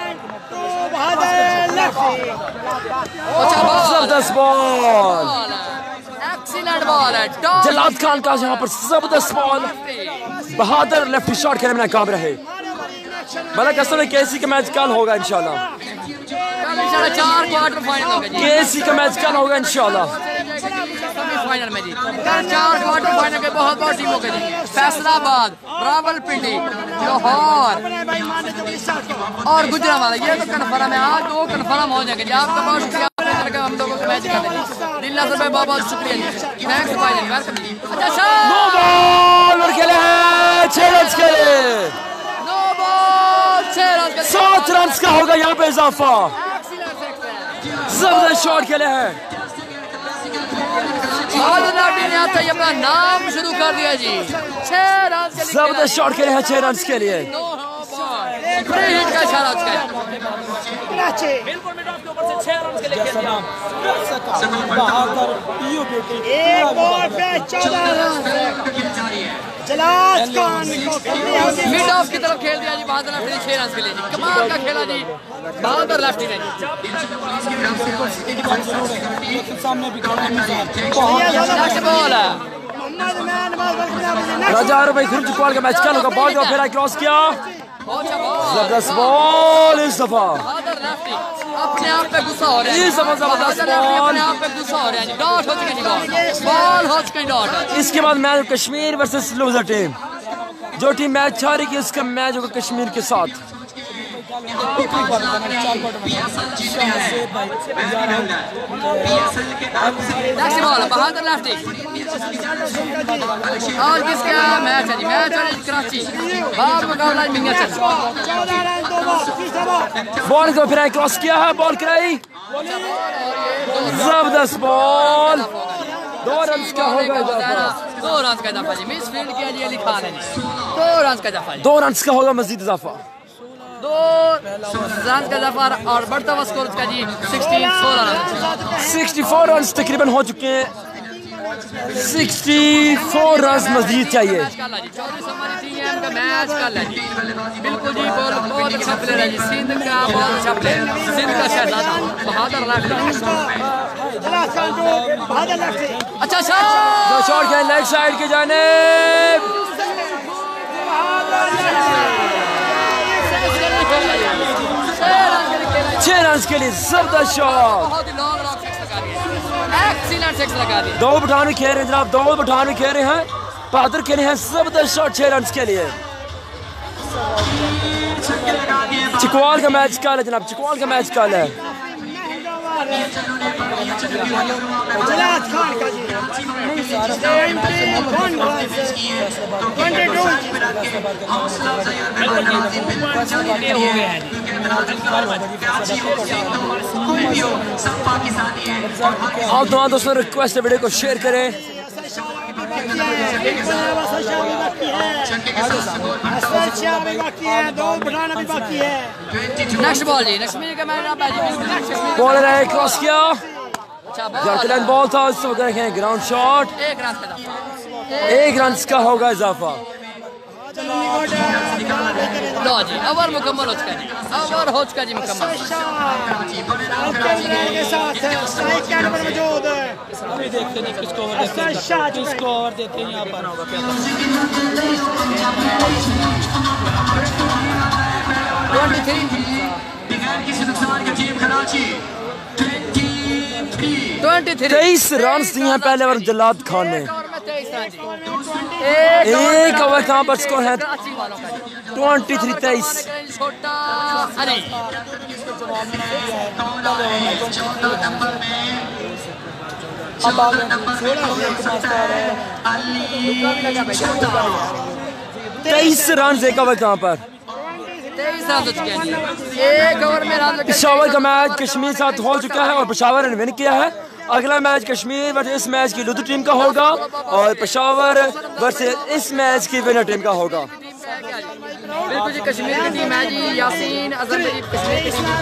S5: अच्छा
S2: जबरदस्त बॉल
S5: एक्सीलेंट बॉल है
S2: जलाद खान का यहाँ पर जबरदस्त बॉल बहादुर लेफ्टी शॉट खेलने में नाकाम रहे भला कसम है केसी का मैच कल होगा इंशाल्लाह
S5: 4 क्वार्टर फाइनल होगा जी
S2: केसी का मैच कल होगा इंशाल्लाह
S5: सेमीफाइनल में जी 4 क्वार्टर फाइनल के बहुत टीमों के जी फैसलाबाद रावलपिंडी लाहौर और गुजरांवाला ये तो कन्फर्म है आज 2 कन्फर्म हो जाएंगे जी आपका बहुत शुक्रिया हम लोगों को मैच करने दिल्ला से बहुत बहुत शुक्रिया जी थैंक्स भाई वेलकम जी अच्छा
S2: नो बॉल खेले हैं 6 रन खेले
S5: नो बॉल 6 रन
S2: 7 रन का होगा यहाँ पे इजाफा जबरदस्त शॉट खेले हैं
S5: ने आता ही अपना नाम शुरू कर दिया जी 6 रन
S2: जबरदस्त शॉट खेले हैं 6 रन के लिए
S5: फ्री हिट का इशारा उसका
S7: बिल्कुल मिड ऑफ के ऊपर से 6 रन के लिए खेल दिया
S6: बहादुर पीयू बेटी
S3: एक बॉल पे 14 रन जलाद खान को
S5: मिड ऑफ की तरफ खेल दिया जी बहादुर ने 6 रन के लिए जी कमाल का खेला जी बहादुर लेफ्टी ने
S6: सामने भी खड़ा है
S5: नेक्स्ट बॉल है
S2: राजा भाई खुरचुपाल का मैच कल होगा बॉल को फिर क्रॉस किया
S5: अच्छा बॉल
S2: जबरदस्त बॉल इस दफा
S5: बहादुर लेफ्टी अपने आप पे गुस्सा हो रहे हैं
S2: इस दफा जबरदस्त
S5: अपने
S2: बॉल
S5: आप पे गुस्सा हो रहे हैं जी डॉट हो चुके जी बॉल हो चुके डॉट
S2: इसके बाद match Kashmir versus loser team जो टीम मैच हारेगी उसका मैच होगा कश्मीर के साथ
S5: नेक्स्ट बॉल बहादुर लेफ्टी और किसका मैच है जी मैच है कराची बाप मुकाबला मियां चल
S2: बॉल को फिर क्रॉस किया है बॉल कराई जबरदस्त बॉल 2 रन का होगा इजाफा
S5: 2 रन का इजाफा जी मिस फील्ड किया जी अली खान ने 2 रन का इजाफा
S2: 2 रन का होगा मजीद इजाफा
S5: 2 रन का इजाफा और बढ़ता हुआ स्कोर का जी 16 रन
S2: 64 रन तकरीबन हो चुके हैं 64 रन मजीद चाहिए
S5: मैच कल है जी बिल्कुल जी बॉल बहुत अच्छा प्लेयर है जी सिंध का बहुत अच्छा प्लेयर सिंध का शहजादा बहादुर लेफ्टी अच्छा
S2: शॉट खेल लेग साइड की जानिब 6 रन के लिए जबरदस्त शॉट
S5: एक्सीलेंट सिक्स लगा दिया
S2: 2 पठान भी खेल रहे हैं जनाब 2 पठान भी खेल रहे हैं बहादुर खेले हैं जबरदस्त शॉट 6 रन के लिए चिकवाल का मैच कल है जनाब चिकवाल का मैच कल है
S3: जलाद खान का जी
S2: और तमाम दोस्तों रिक्वेस्ट है वीडियो को शेयर करें
S5: नेक्स्ट बॉल जी नेक्स्ट मिनट का मैच
S2: बॉल रहे क्रॉस किया
S5: अच्छा
S2: जर्कलैंड बॉल था उससे वगैरह खेलें ग्राउंड शॉट 1 रन का होगा इजाफा
S5: लो जी ओवर मुकम्मल हो चुका जी ओवर हो चुका जी मुकम्मल
S6: अभी देखते नहीं किसको ओवर देते हैं किसको ओवर देते हैं यहाँ पर
S5: 23
S2: 23 रन दिए हैं पहले ओवर जलाद खान ने। एक ओवर कहाँ पर स्कोर है 23-23।
S3: अब आगे
S2: 23 रन एक ओवर कहाँ पर
S5: 23 रन हो चुके हैं। एक ओवर में रन
S2: पेशावर का मैच कश्मीर साथ हो चुका है और पेशावर ने विन किया है। अगला मैच कश्मीर वर्सेस इस मैच की लुधियाना टीम का होगा और पेशावर वर्सेस इस मैच की विनर टीम का होगा।
S5: बिल्कुल जी कश्मीर की टीम है जी। यासीन अजहर जी कश्मीर की टीम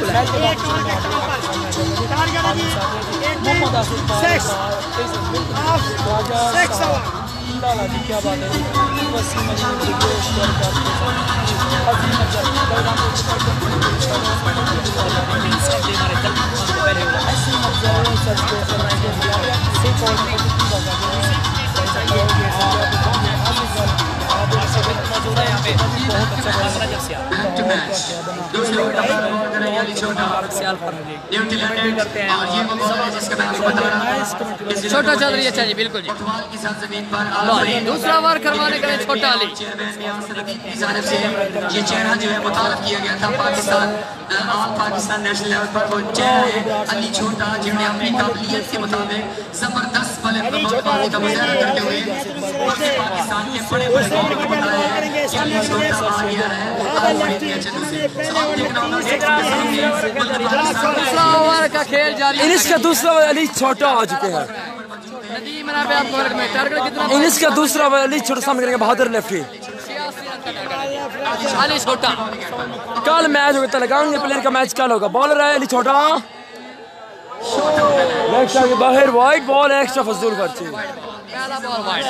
S3: क्या बात है
S5: छोटा चौधरी। अच्छा जी बिल्कुल जी। दूसरा ओवर करवाने के लिए छोटा अली।
S1: ये चेहरा जो है मुतारफ किया गया था Pakistan all Pakistan national level पर। वो चेहरा है अली छोटा जिन्होंने अपनी काबिलियत के मुताबिक जबरदस्त बल्लेबाजी का मुजाहरा करते हुए पाकिस्तान के बड़े बड़े कौम को बताया है कि अली छोटा आ गया है।
S5: दूसरा ओवर का खेल जारी।
S2: इनिंग्स का दूसरा ओवर अली छोटा आ चुके हैं।
S5: नदीम आपको वर्ग में टारगेट कितना?
S2: इनिंग्स का दूसरा ओवर अली छोटा सामने करेंगे बहादुर लेफ्टी।
S5: अली छोटा
S2: कल मैच होगा तेलंगाना प्लेयर का मैच कल होगा। बॉलर है अली छोटा बाहर वाइड बॉल एक्स्ट्रा फजूल खर्ची।
S5: पहला बॉल वाइड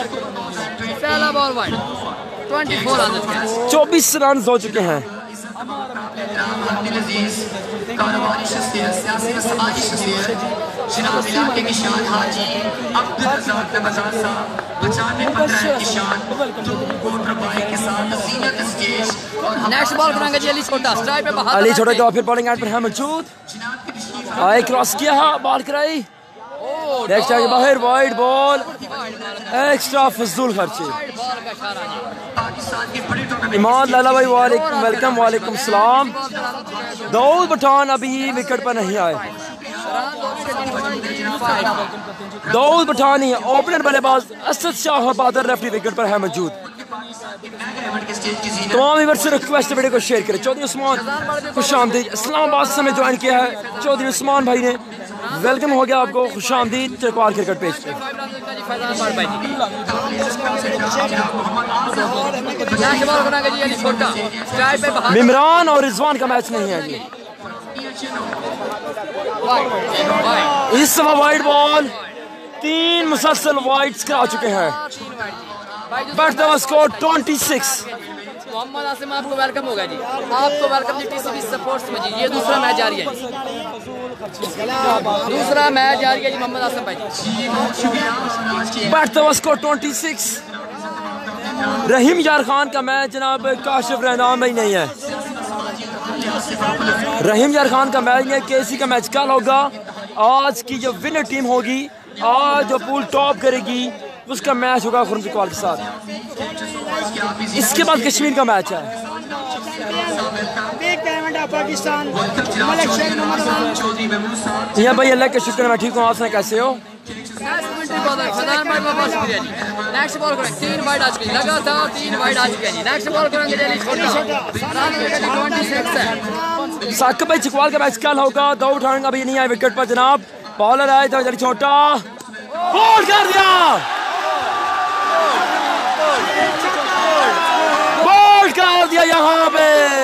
S5: 24 रन
S2: 24 रन हो चुके हैं।
S5: नेक्स्ट बॉल करेंगे जी अली छोटा। स्ट्राइक पे बहादुर
S2: अली छोटा का फिर बॉलिंग एंड पर है मौजूद। आई क्रॉस किया है बॉल कराई नेक्स्ट आगे बाहर वाइड बॉल एक्स्ट्रा फजूल खर्ची। इमाद लाला भाई वेलकम वालेकुम सलाम। दाऊद पठान अभी विकेट पर नहीं आए। दाऊद पठान ही ओपनर बल्लेबाज असद शाह बहादुर लेफ्टी विकेट पर है मौजूद। तमाम व्यूअर्स से रिक्वेस्ट वीडियो को शेयर करें। चौधरी उस्मान खुश आमदीद इस्लामाबाद से हमें ज्वाइन किया है चौधरी उस्मान भाई ने। वेलकम हो गया आपको खुश आमदीद चरकवाल क्रिकेट पेज पे। इमरान और रिजवान का मैच नहीं है जी। इस समय वाइड बॉल 3 मुसलसल वाइड्स करा चुके हैं। बढ़ता हुआ स्कोर 26।
S5: मोहम्मद आसिम आपको वेलकम होगा जी। आपको वेलकम जी टीसीबी स्पोर्ट्स में जी। ये दूसरा मैच जारी है। दूसरा मैच जारी है जी मोहम्मद आसिम भाई जी।
S2: बढ़ता हुआ स्कोर 26। रहीम यार खान का मैच जनाब काशिफ रहनाम में नहीं है। रहीम यार खान का मैच नहीं है। केसी का मैच कल होगा। आज की जो विनर टीम होगी आज जो पूल टॉप करेगी उसका मैच होगा खुर्म इकबाल के साथ। इसके बाद कश्मीर का मैच है। भाई अल्लाह का शुक्र मैं ठीक हूँ। आप सुनाए कैसे हो?
S5: नेक्स्ट बॉल करेंगे 3 वाइड आ चुकी है लगातार 3 वाइड आ चुकी है जी। नेक्स्ट बॉल करेंगे
S2: साकिब भाई चिकवाल का मैच कल होगा। दाऊद उठाएंगे अभी नहीं आए विकेट पर जनाब। बॉलर आए तो जल्दी छोटा बोल्ड कर दिया। बोल्ड कर दिया यहाँ पे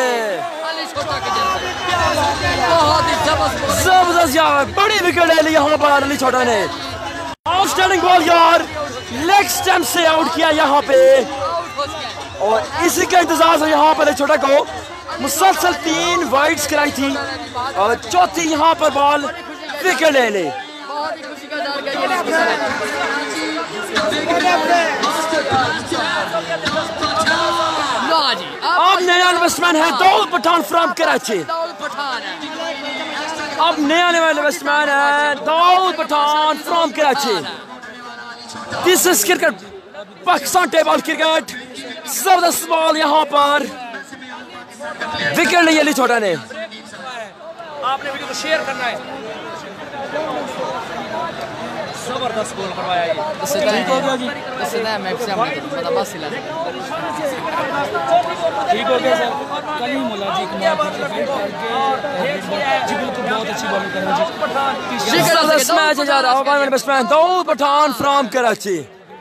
S2: जबरदस्त यार बड़ी विकेट ले ली यहाँ पर अली छोटा ने। आउटस्टैंडिंग बॉल यार लेग स्टंप से आउट किया यहाँ पे और इसी का इंतजार से यहाँ पर छोटा को मुसलसल 3 वाइड्स कराई थी और चौथी यहाँ पर बॉल विकेट ले ली। अब नया इन्वेस्टमेंट है दाऊद पठान फ्रॉम कराची। अब नए आने वाले बैट्समैन है Dawood Pathan from Karachi. This is cricket, Pakistan table cricket. जबरदस्त बॉल यहाँ पर, विकेट नहीं अली छोटा ने।
S7: आपने वीडियो को शेयर करना है। जबरदस्त गोल करवाया ये।
S3: ठीक हो गया जी, ठीक हो गया सर। कलीम मुल्ला जी जी बिल्कुल बहुत अच्छी बॉलिंग कर रहे हैं जी।
S2: जबरदस्त मैच है जा रहा है। Batsman Dawood Pathan from Karachi.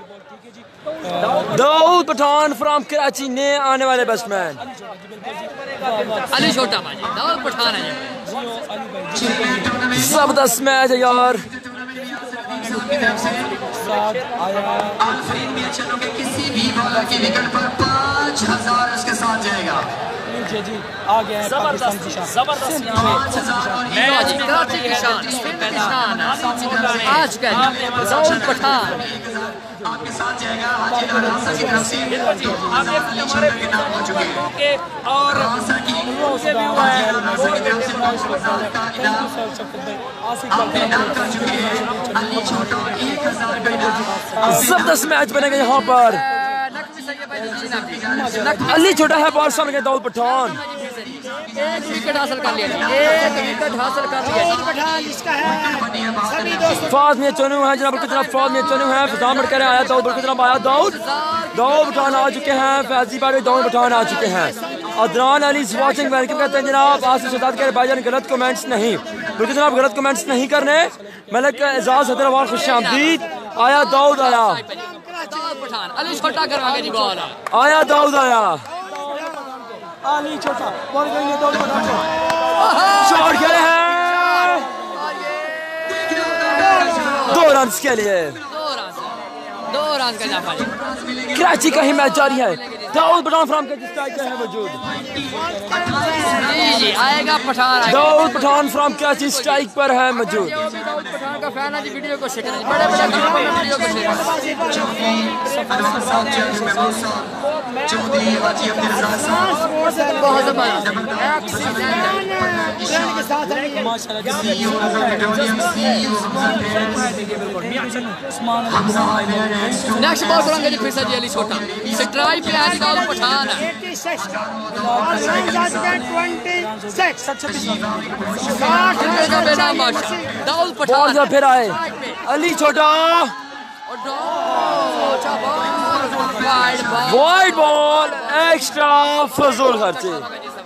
S2: Dawood Pathan from Karachi, नए आने वाले बैट्समैन।
S5: अली छोटा भाई, दाऊद पठान है।
S2: जबरदस्त मैच है यार।
S1: किसी भी बॉलर की विकेट पर 5000 उसके साथ जाएगा।
S3: जी आ गया है पाकिस्तान की शान।
S7: जबरदस्त
S5: कराची की शान, स्पिन की शान आज का दाऊद पठान
S1: आपके साथ जाएगा हाजी रासा की तरफ से।
S7: आप देख हमारे के और उनसे भी हुआ है।
S2: जबरदस्त मैच बनेगा यहाँ पर। अली छोटा है बॉल सामने दाऊद पठान।
S5: एक विकेट हासिल कर लिया, एक विकेट हासिल कर लिया।
S2: फाज में चुनू है जनाब, जनाब फाज में चुनू है। फजाम बढ़कर आया दाऊद, जनाब आया दाऊद पठान आ चुके हैं। फैजी बार दाऊद पठान आ चुके हैं। अदनान अली वाचिंग वेलकम कहते हैं जनाब। आसिफ शहजाद कह भाईजान गलत कमेंट्स नहीं, बिल्कुल जनाब गलत कमेंट्स नहीं करने। मलिक एजाज हैदराबाद खुश आमदीद। आया दाऊद आया,
S5: पठान अली छोटा करवाएगा जी बॉल।
S2: आया दाऊद आया,
S3: अली छोटा बॉल करेंगे दाऊद पठान को।
S2: शॉट खेले हैं 2 रन के लिए।
S5: 2 रन का जाफा जी।
S2: कराची का ही मैच जारी है। दाऊद पठान फ्रॉम कराची है मौजूद।
S5: जी आएगा पठान आएगा।
S2: दाऊद पठान फ्रॉम कराची स्ट्राइक पर है मौजूद।
S5: दाऊद पठान का फैन है जी, वीडियो को शेयर करें। बड़े बड़े ग्रुपों में वीडियो को शेयर बहुत नेक्स्ट बॉल करेंगे जी फिर से जी अली छोटा। स्ट्राइक पे आज दाऊद पठान है। दाऊद पठान
S2: फिर आए अली छोटा। वाइड बॉल एक्स्ट्रा फजूल खर्चे।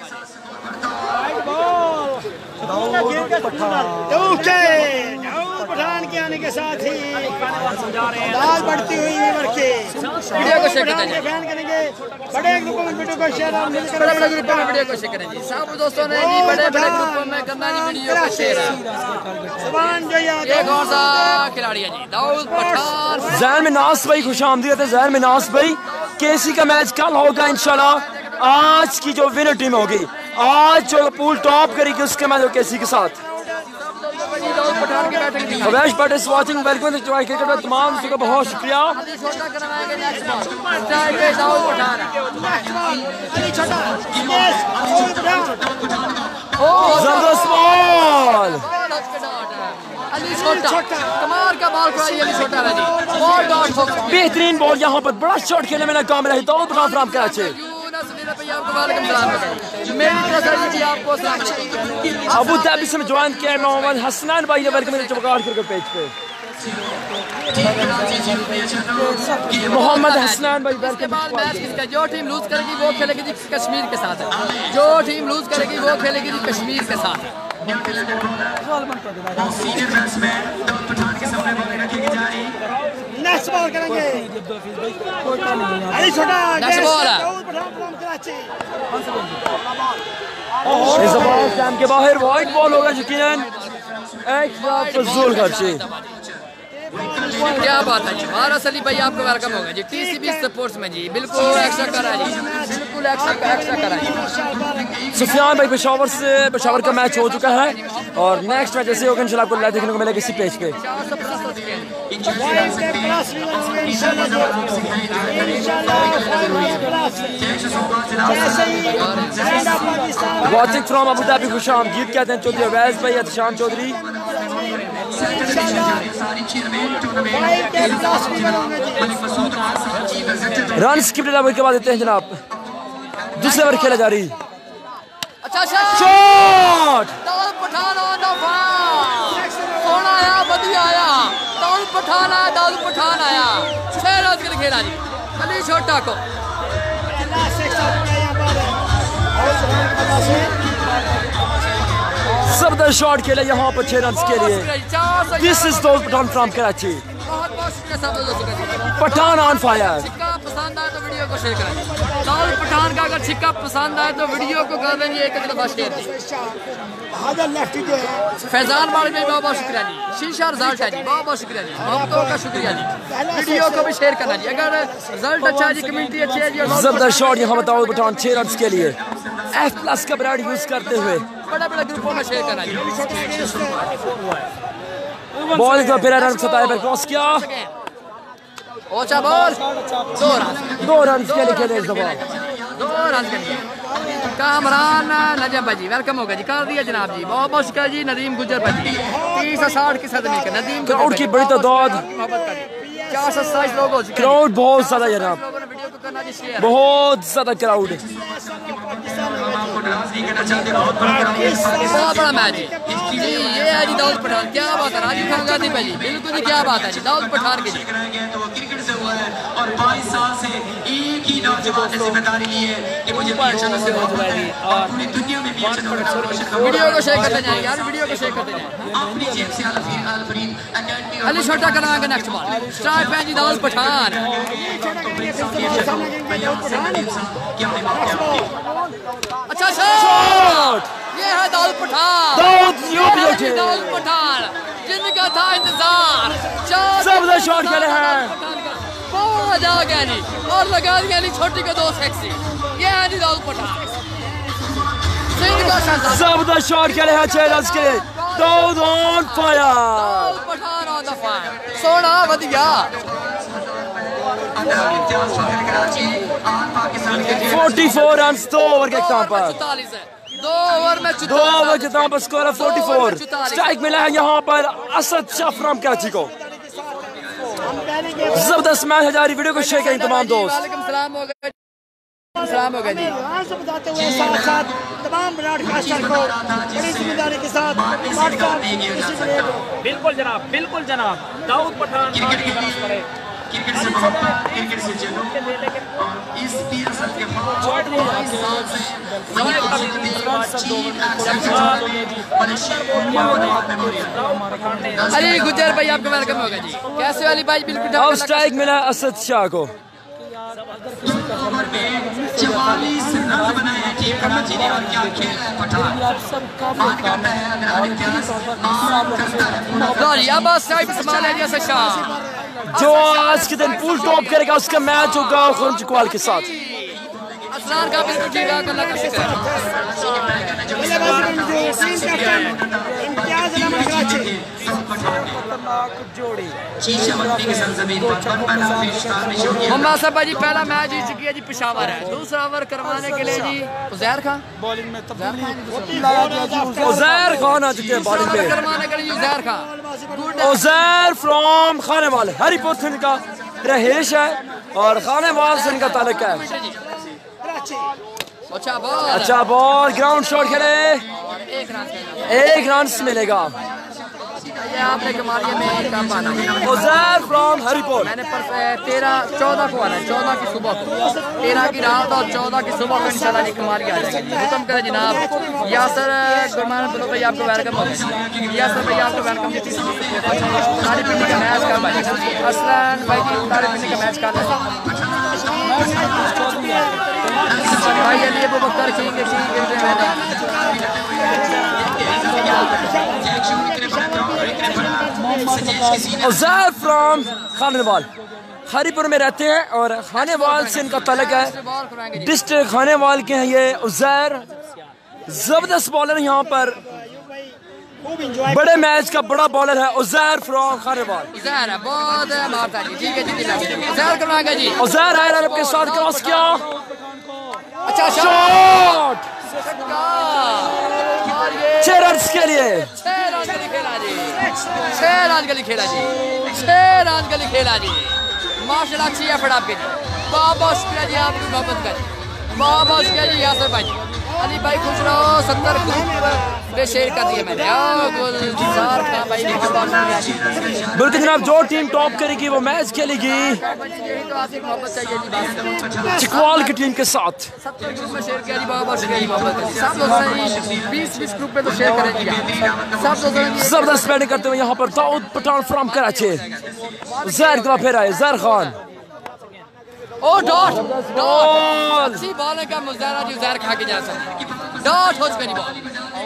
S6: पठान के आने के साथ ही दाल बढ़ती हुई उम्र के
S5: वीडियो को शेयर करें।
S6: फैन करेंगे बड़े ग्रुपों में वीडियो को शेयर और मिलकर
S5: बड़े बड़े ग्रुपों में वीडियो को शेयर करें जी। सब दोस्तों ने जी बड़े बड़े ग्रुपों में करना जी वीडियो को शेयर।
S6: जुबान जो याद
S5: ये कौन सा खिलाड़ी है जी? दाऊद पठान।
S2: जहन में नास भाई खुश आमदीद है। जहन में नास भाई, केसी का मैच कल होगा इंशाल्लाह। आज की जो विनर टीम होगी, आज जो पूल टॉप करेगी उसके मैच हो केसी के साथ। Awais Bhatt is watching, welcome to cricket में तमाम दोस्तों का बहुत शुक्रिया। जबरदस्त बॉल,
S5: अली छोटा कमाल का बॉल कराई अली छोटा ने जी। बॉल डॉट हो,
S2: बेहतरीन बॉल यहाँ पर, बड़ा शॉट खेलने में नाकाम रही Dawood Pathan from Karachi. Abu Dhabi से ज्वाइन किया मोहम्मद हसनैन भाई ने वेलकम चमकार क्रिकेट पेज पे। मोहम्मद हसनैन भाई वेलकम।
S5: जो टीम लूज करेगी वो खेलेगी जी कश्मीर के साथ। जो टीम लूज करेगी वो खेलेगी जी कश्मीर के साथ।
S6: नेक्स्ट बॉल करेंगे अली छोटा।
S5: नेक्स्ट बॉल है
S2: इस बॉल स्टैम्प के बाहर वाइड बॉल होगा यकीनन एक्स्ट्रा फजूल खर्चे।
S5: क्या बात है जी। वारस अली भाई आपको वेलकम होगा जी टीसीबी स्पोर्ट्स में जी। बिल्कुल एक्स्ट्रा करा जी, बिल्कुल एक्स्ट्रा कराएं।
S2: सुफियान भाई पेशावर का मैच हो चुका है और नेक्स्ट मैच ऐसे होगा इंशाल्लाह आपको लाइव देखने को मिलेगा इसी पेज पे। वॉचिंग फ्रॉम अबू धाबी खुशामदीद कहते हैं चौधरी अवैस भाई Atshan Chaudhry. Run skip over के बाद देते हैं जनाब, दूसरे ओवर खेला जा रही।
S5: अच्छा
S2: shot
S5: Dawood Pathan on the fire, सोना आया बढ़िया आया, दाऊद पठान आया, दाऊद पठान आया, 6 रन के लिए खेला जी अली छोटा को।
S2: जबरदस्त शॉट खेला यहाँ पर 6 रन के लिए। This is Dawood Pathan from Karachi.
S5: बहुत बहुत शुक्रिया सब दोस्तों का।
S2: Pathan on fire.
S5: छिक्का पसंद आए तो वीडियो को शेयर करें। दाऊद पठान का अगर छिक्का पसंद आए तो वीडियो को कर देंगे एक दफा शेयर। फैजान वाले में बहुत बहुत शुक्रिया जी। शीशा रिजल्ट है जी, बहुत बहुत शुक्रिया जी, आपको का शुक्रिया जी। वीडियो को भी शेयर करना जी, अगर रिजल्ट अच्छा है जी, कम्युनिटी अच्छी है जी।
S2: जबरदस्त शॉट यहाँ पर दाऊद पठान 6 रन के लिए F+ का ब्रांड यूज करते हुए
S5: बड़ा बड़ा ग्रुपों में शेयर करना जी।
S2: बॉल का फिर रन सताए पर क्रॉस किया।
S5: ओचा बॉल 2 रन
S2: के लिए खेले इस दफा।
S5: 2 रन के लिए कामरान नजम भाई जी वेलकम होगा जी, कर दिया जनाब जी, बहुत बहुत शुक्रिया जी। नदीम गुजर भाई जी 30-60 की सदमी का नदीम
S2: क्राउड की बड़ी तादाद,
S5: 427 लोग हो चुके हैं।
S2: क्राउड बहुत ज्यादा जनाब,
S5: लोगों ने वीडियो को करना जी शेयर।
S2: बहुत ज्यादा क्राउड।
S5: बहुत बड़ा मैच है जी, ये है जी दाऊद पठान। क्या बात है राजीव खान गांधी भाई जी, बिल्कुल जी क्या बात है जी, दाऊद पठान की जी।
S1: क्रिकेट से हुआ है और 22 साल से एक ही नौजवान ने जिम्मेदारी ली है कि मुझे
S7: से हो चुका है और
S1: पूरी दुनिया में भी
S5: वीडियो को शेयर करते जाएंगे यार, वीडियो को शेयर करते जाएंगे।
S1: अपनी जेब से अलफरीद एकेडमी
S5: अली छोटा कराएंगे नेक्स्ट बॉल स्ट्राइक पे जी दाऊद पठान। अच्छा शॉट, ये है दाऊद पठान। दाऊद पठान जिनका था इंतजार,
S2: जबरदस्त शॉट खेले हैं,
S5: बहुत मजा आ गया जी और लगा दिया जी छोटी को 2 सेक्सी। ये है जी दाऊद पठान।
S2: जबरदस्त शॉट खेले हैं 6 रन के लिए। Dawood on fire.
S5: Dawood Pathan on the fire, सोना बढ़िया।
S2: 44 रन 2 ओवर के इख्तिताम पर।
S5: 2 ओवर में
S2: 2 ओवर के इख्तिताम पर स्कोर है 44। स्ट्राइक मिला है यहाँ पर असद शाह फ्रॉम कराची को। जबरदस्त मैच है जारी, वीडियो को शेयर करें तमाम दोस्त।
S5: वालेकुम सलाम हो गया, सलाम हो गया जी।
S3: बताते हुए साथ साथ तमाम ब्रॉडकास्टर को बड़ी जिम्मेदारी के साथ
S7: बिल्कुल जनाब दाऊद पठान
S1: क्रिकेट से मोहब्बत, क्रिकेट से जुनून और इस PSL के
S5: अली गुजर भाई आपका वेलकम होगा जी। कैसे वाली भाई बिल्कुल
S2: अब स्ट्राइक मिला असद शाह को।
S1: 44 रन बनाए हैं टीम कराची ने और क्या खेल है पठान। मान करता है अगर इतिहास मान करता है।
S5: अब साइड संभाल है असद शाह,
S2: जो आज के दिन फुल टॉप करेगा उसका मैच होगा खुरम चकवाल के साथ।
S5: असलान का बिल्कुल ठीक है, अल्लाह का शुक्र है। मोहम्मद साहब भाई जी पहला मैच जीत चुकी है जी पेशावर है। दूसरा ओवर करवाने के लिए जी उजैर खान
S3: बॉलिंग में
S2: उजैर खान आ चुके हैं बॉलिंग पे।
S5: करवाने के लिए उजैर खान।
S2: उजैर फ्रॉम खानेवाल हरीपुर से इनका रहेश है और खानेवाल से इनका ताल्लुक है। अच्छा बॉल ग्राउंड शॉट खेले, 1 रन मिलेगा।
S5: ये आपने कमालिया में कब आना है?
S2: उजैर फ्रॉम हरीपुर।
S5: मैंने 13-14 को आना है, 14 की सुबह को, 13 की रात और 14 की सुबह को इंशाल्लाह जी कमालिया आ जाएगी जी। हुक्म करें जनाब। यासर गुरमान बोलो भाई आपको वेलकम हो गया। यासर भाई आपको वेलकम। सारी पिंडी का मैच कर भाई। असलन भाई जी सारी पिंडी का मैच कर भाई अली अबू बकर ठीक है।
S2: उजैर फ्रॉम खानेवाल हरीपुर में रहते हैं और खानेवाल से इनका ताल्लुक है। डिस्ट्रिक्ट खानेवाल के हैं ये उज़ैर। जबरदस्त बॉलर यहाँ पर, बड़े मैच का बड़ा बॉलर है उज़ैर फ्रॉम खानेवाल।
S5: उज़ैर बहुत मारता जी, ठीक है जी, उज़ैर करवाएगा जी।
S2: उज़ैर आए रन के साथ क्रॉस किया,
S5: अच्छा
S2: शॉट 6 रन के लिए,
S5: 6 रन के लिए खेला जी, 6 रन के लिए खेला जी, 6 रन के लिए खेला जी। माशाल्लाह अच्छी एफर्ट आपके लिए, बहुत बहुत शुक्रिया जी आपकी मोहब्बत का, बहुत बहुत शुक्रिया जी यासर भाई। अली भाई खुश रहो, 70 ग्रुप पे शेयर कर दिया मैंने। गुलजार खान भाई
S2: बिल्कुल जनाब, जो टीम टॉप करेगी वो मैच खेलेगी
S5: तो आपकी मोहब्बत चाहिए जी।
S2: चिकवाल की टीम के साथ।
S5: 70 ग्रुप में शेयर किया जी, बहुत बहुत शुक्रिया जी मोहब्बत का। सब लोग 20 ग्रुप पे तो शेयर करेंगे सब लोग।
S2: जबरदस्त बैटिंग करते हुए यहाँ पर दाऊद पठान फ्रॉम कराची। जहर का फिर आए जहर खान,
S5: ओ डॉट डॉट अच्छी बॉल है क्या मुज़ारा जी, उज़ैर खा के जा सकते डॉट हो चुका जी बॉल।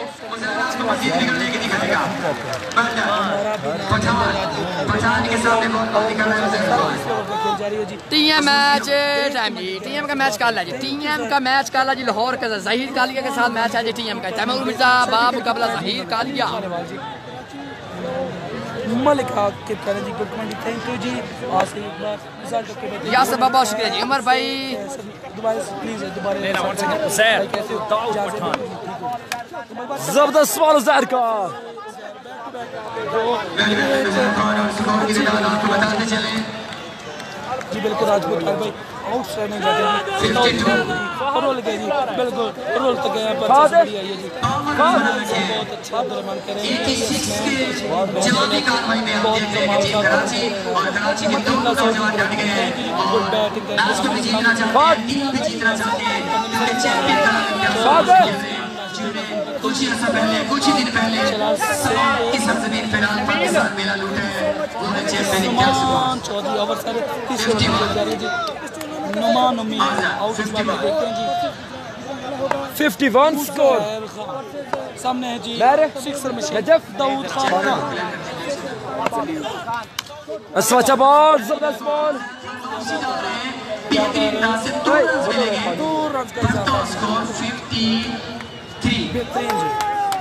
S5: टीएम मैच टाइम जी, टीएम का मैच काला जी, टीएम का मैच काला जी, लाहौर का ज़हीर कालिया के साथ मैच है जी टीएम का। तैमूर मिर्जा बाब मुकाबला ज़हीर कालिया।
S3: मलिक के जी, गुड मॉर्निंग, थैंक यू जी। एक बार रिजल्ट के बाद
S5: यासर बाबा शुक्रिया जी। उमर भाई
S3: दोबारा प्लीज दोबारा
S2: जबरदस्त सवाल उज़ैर का।
S3: जी बिल्कुल राजपूत भाई आउटस्टैंडिंग रोल गए जी, बिल्कुल रोल तो गया पर बढ़िया है जी, बहुत अच्छा दरमान करेंगे। गुड बैटिंग
S1: कुछ ही दिन पहले इस सरजमीन पे पाकिस्तान मेला लूटे
S3: नुमान चौधरी ओवर सारे 30 ओवर जा रही जी। नुमान उम्मीद आउट देखते हैं जी।
S2: 51 स्कोर
S3: सामने है जी सिक्सर में दाऊद खान।
S2: अच्छा बॉल, जबरदस्त बॉल,
S3: 2 रन का इजाफा,
S1: स्कोर 53।
S3: बेहतरीन जी।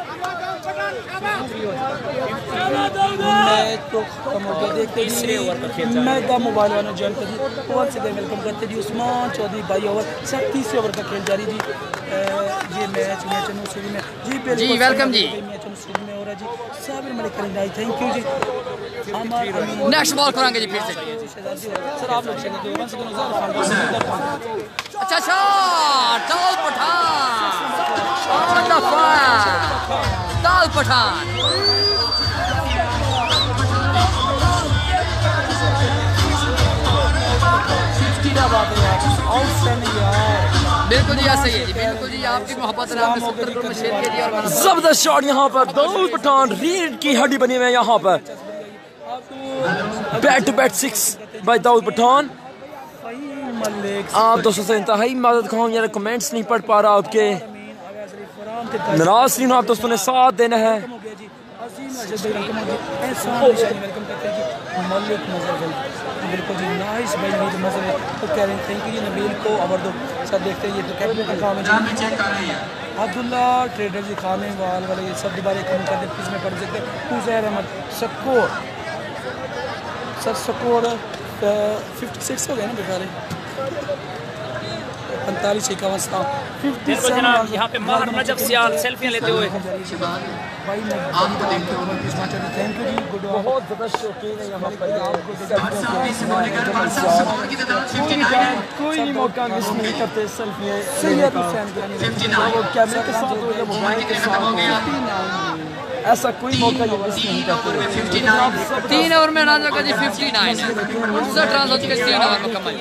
S3: मैच तो खत्म हो गया, देखते जी मैं का मोबाइल वाला ज्वाइन कर दी, वंस अगेन वेलकम करते जी उस्मान चौधरी भाई। ओवर 30 ओवर का खेल जारी जी। ये मैच शुरू में
S5: जी वेलकम जी,
S3: मैच शुरू में हो रहा जी। साबिर मलिक करेंगे, थैंक यू जी।
S5: नेक्स्ट बॉल करेंगे जी फिर से
S3: सर आप लोग चलेंगे वंस अगेन।
S5: अच्छा शॉट दाऊद पठान, दाऊद पठान बिल्कुल जी ऐसा ही है जी, बिल्कुल जी आपकी मोहब्बत ने आपने 70 ग्रुप में शेयर किया जी। और
S2: जबरदस्त शॉट यहाँ पर दाऊद पठान, रीड की हड्डी बनी हुई है यहाँ पर। Bat to bat 6 by Dawood Pathan. आप दोस्तों से इंतहाई मदद खाऊं, यार कमेंट्स नहीं पढ़ पा रहा आपके, नाराज नहीं हो आप दोस्तों ने साथ देना है।
S3: बिल्कुल जी नाइस भाई, बहुत मजा है तो कह रहे हैं थैंक यू जी। नबील को ओवर दो सब देखते हैं, ये तो कैप्टन का काम है जी। अब्दुल्ला ट्रेडर जी खाने वाले ये सब दोबारा कम कर दे प्लीज में पढ़ सकते हैं। Uzair Ahmed score sir score 56 हो गए ना बेचारे, 45 51 57।
S7: यहाँ पे माहर नजब सियाल सेल्फियां लेते हुए
S3: भाई मैं आपको देखते हुए थैंक यू जी। गुड
S2: बहुत जबरदस्त शौकीन है यहाँ पर, कोई भी मौका मिस नहीं करते सेल्फी कैमरे के साथ हो या मोबाइल के साथ, ऐसा कोई मौका ये मिस नहीं करते।
S5: 3 ओवर में रन जी 59 है, 59 रन हो चुके 3 ओवर मुकम्मल।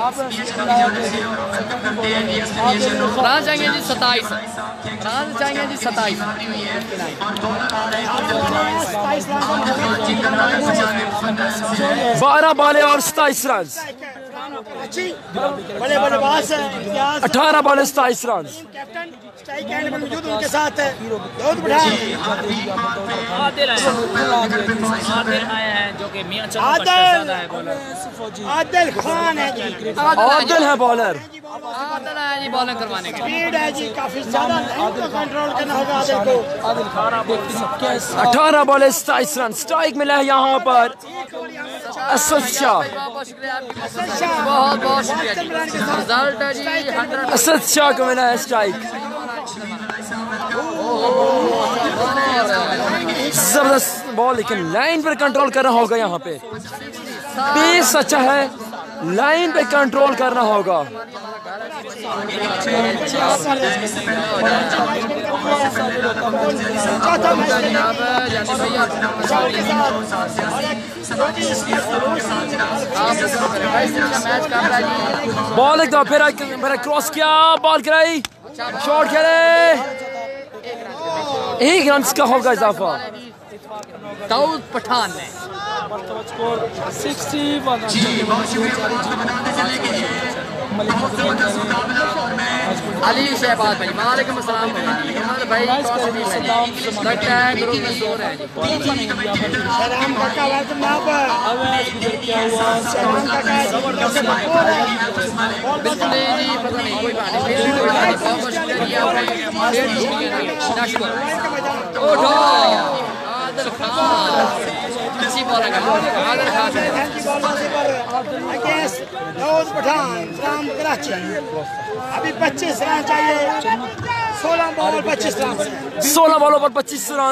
S5: रन जाएंगे जी 27, रन जाएंगे जी 27।
S2: 12 बॉलें और 27 रन।
S3: बड़े बड़े बास है
S2: 18 ball 27 run.
S3: Captain strike end में मौजूद उनके साथ है दाऊद पठान।
S7: आदिल आए हैं जो कि मियां चंदू का
S3: आदिल
S7: शहजादा है बॉलर।
S3: आदिल खान है जी।
S2: आदिल है बॉलर।
S5: आदिल है जी बॉलिंग करवाने के लिए।
S3: स्पीड है जी काफी ज्यादा कंट्रोल करना होगा आदिल को।
S2: 18 बॉल 27 रन। स्ट्राइक मिला है यहाँ पर असद शाह।
S5: बहुत बहुत शुक्रिया जी। रिजल्ट है जी 100।
S2: असद शाह को मिला है स्ट्राइक। जबरदस्त बॉल, लेकिन लाइन पर कंट्रोल करना होगा यहाँ पे। पेस अच्छा है, लाइन पे कंट्रोल करना होगा। बॉल एक दफा फिर क्रॉस किया, बॉल कराई, शॉट खेले, 1 रन का होगा इजाफा।
S5: दाऊद पठान ने
S6: 61
S5: अली शहबाज भाई वालेकुम अस्सलाम भाई उमर भाई लगता है ग्रुप में सो रहे हैं
S3: सलाम काका वेलकम यहाँ पर।
S6: क्या हुआ?
S3: सलाम काका
S5: बिस्मिल्लाह जी पता नहीं कोई बात नहीं बहुत शुक्रिया ओहो आदिल खान किसी बॉलर का आदिल खान
S3: अगेंस्ट दाऊद पठान फ्रॉम कराची। अभी 25 रन चाहिए। 16 बॉल 25 रन।
S2: 16 बॉलों पर 25 run.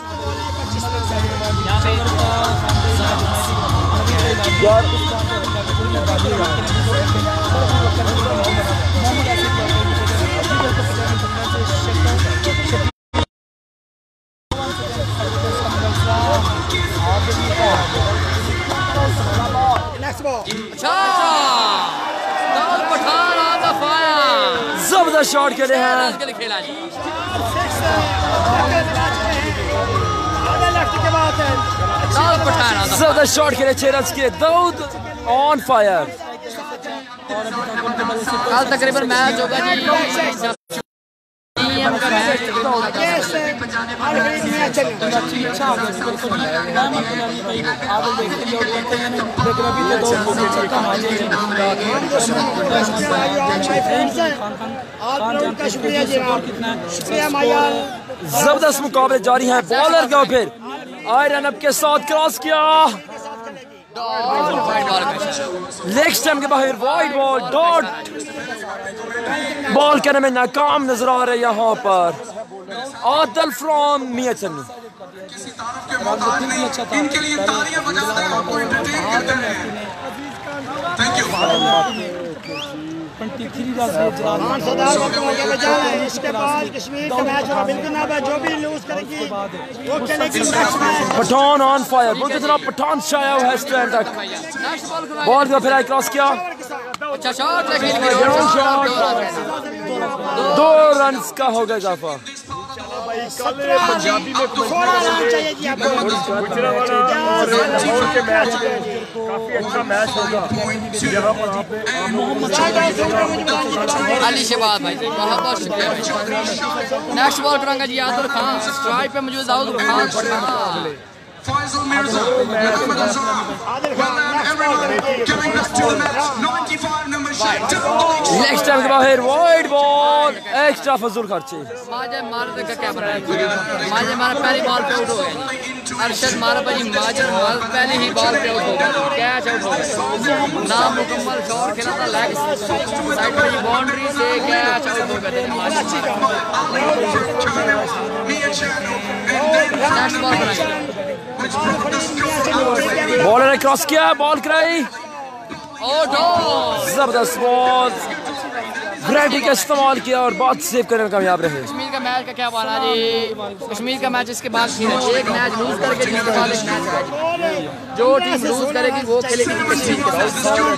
S3: Next ball.
S5: Dawood Pathan on the fire
S2: जबरदस्त शॉट खेले हैं।
S5: खेला जी
S3: लेफ्ट के बाद है
S5: दाऊद पठान
S2: जबरदस्त शॉट खेले 6 रन के। Dawood on fire.
S5: कल तकरीबन मैच होगा जी टीम का मैच
S3: शुक्रिया जी शुक्रिया मायाल।
S2: जबरदस्त मुकाबले जारी हैं। बॉलर का फिर आयरन अप के साथ क्रॉस किया, लेग स्टंप के बाहर वाइड बॉल। डॉट बॉल करने में नाकाम नजर आ रहे यहाँ पर आदिल फ्रॉम मियां चन्नू।
S1: इनके लिए तालियां बजाते हैं, आपको एंटरटेन करते हैं। Thank you.
S6: 23 रन
S3: इसके बाद कश्मीर का मैच होगा बिल्कुल ना। जो भी लूज करेगी वो खेलेगी।
S2: Pathan on fire. बहुत इतना पठान छाया हुआ है स्टैंड तक। बॉल का फिर क्रॉस किया,
S5: अच्छा शॉट लेकिन
S2: 2 रन का होगा इजाफा।
S3: पंजाबी में चाहिए जी आपको।
S6: काफी अच्छा मैच होगा यहाँ पर।
S5: अली शहबाज भाई बहुत बहुत शुक्रिया। नेक्स्ट बॉल करूंगा जी आदिल खान। स्ट्राइक पे मौजूद Dawood Khan
S1: Faisal Mirza, Muhammad Azhar, everyone coming back to the match. 95 number shot.
S2: Leg stump के बाहर वाइड बॉल, एक्स्ट्रा फजूल खर्चे।
S5: माजे मारने का क्या बना है? माजे मारा पहली बॉल पे आउट हो गया। अरशद मारा भाई माजे मार पहली ही बॉल पे आउट हो गया, कैच आउट हो गया। नाम मुकम्मल शॉट खेला था लेग साइड पे बाउंड्री से कैच आउट हो गया। नेक्स्ट बॉल बनाई,
S2: बॉलर ने क्रॉस किया, बॉल कराई, जबरदस्त बॉल, ग्रेविटी का इस्तेमाल किया और बहुत सेव करने में कामयाब रहे।
S5: कश्मीर का मैच का क्या वाला जी? कश्मीर का मैच इसके बाद एक मैच लूज करके जिसके बाद एक मैच है। जो टीम लूज करेगी वो खेलेगी कश्मीर के साथ।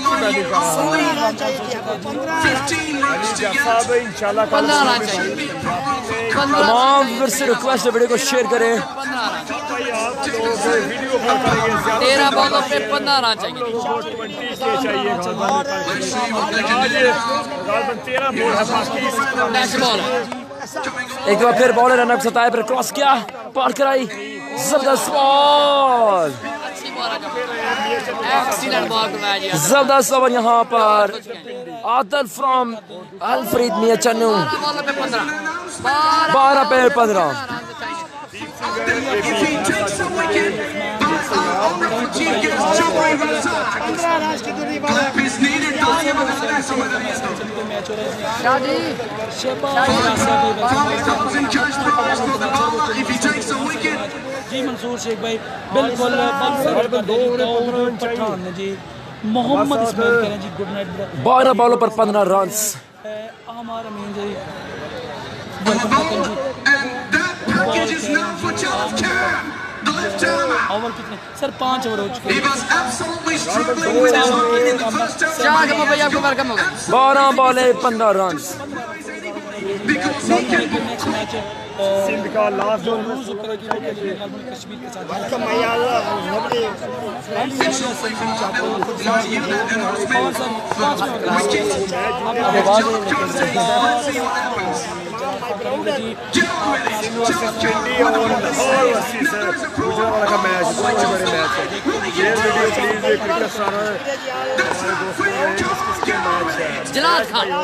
S5: 15 रन चाहिए।
S2: तमाम व्यूअर्स से रिक्वेस्ट है वीडियो को शेयर करें।
S5: 15 रन 13 बॉलों पे 15 रन चाहिए। नेक्स्ट बॉल
S2: एक बार फिर बॉलर रन सताए पर क्रॉस किया, पार कराई, जबरदस्त बॉल,
S5: एक्सीलेंट बॉल करवाया जी।
S2: जबरदस्त ओवर यहाँ पर आदल फ्रॉम अल्फ्रेड मियां चन्नू।
S5: 12 पे 15
S2: 12 पे 15।
S6: जी मंसूर शेख भाई बिल्कुल पठान ने जी मोहम्मद इस्माइल कह रहे हैं जी गुड नाइट।
S2: 12 बॉलों पर 15 रन।
S6: हमारा मीन जी ओवर कितने सर 5 ओवर हो चुके हैं।
S2: 12 बॉले 15 रन।
S6: नेक्स्ट मैच सिंध का लास्ट जो लूज करेगी वो कश्मीर के साथ
S5: जलाल खान।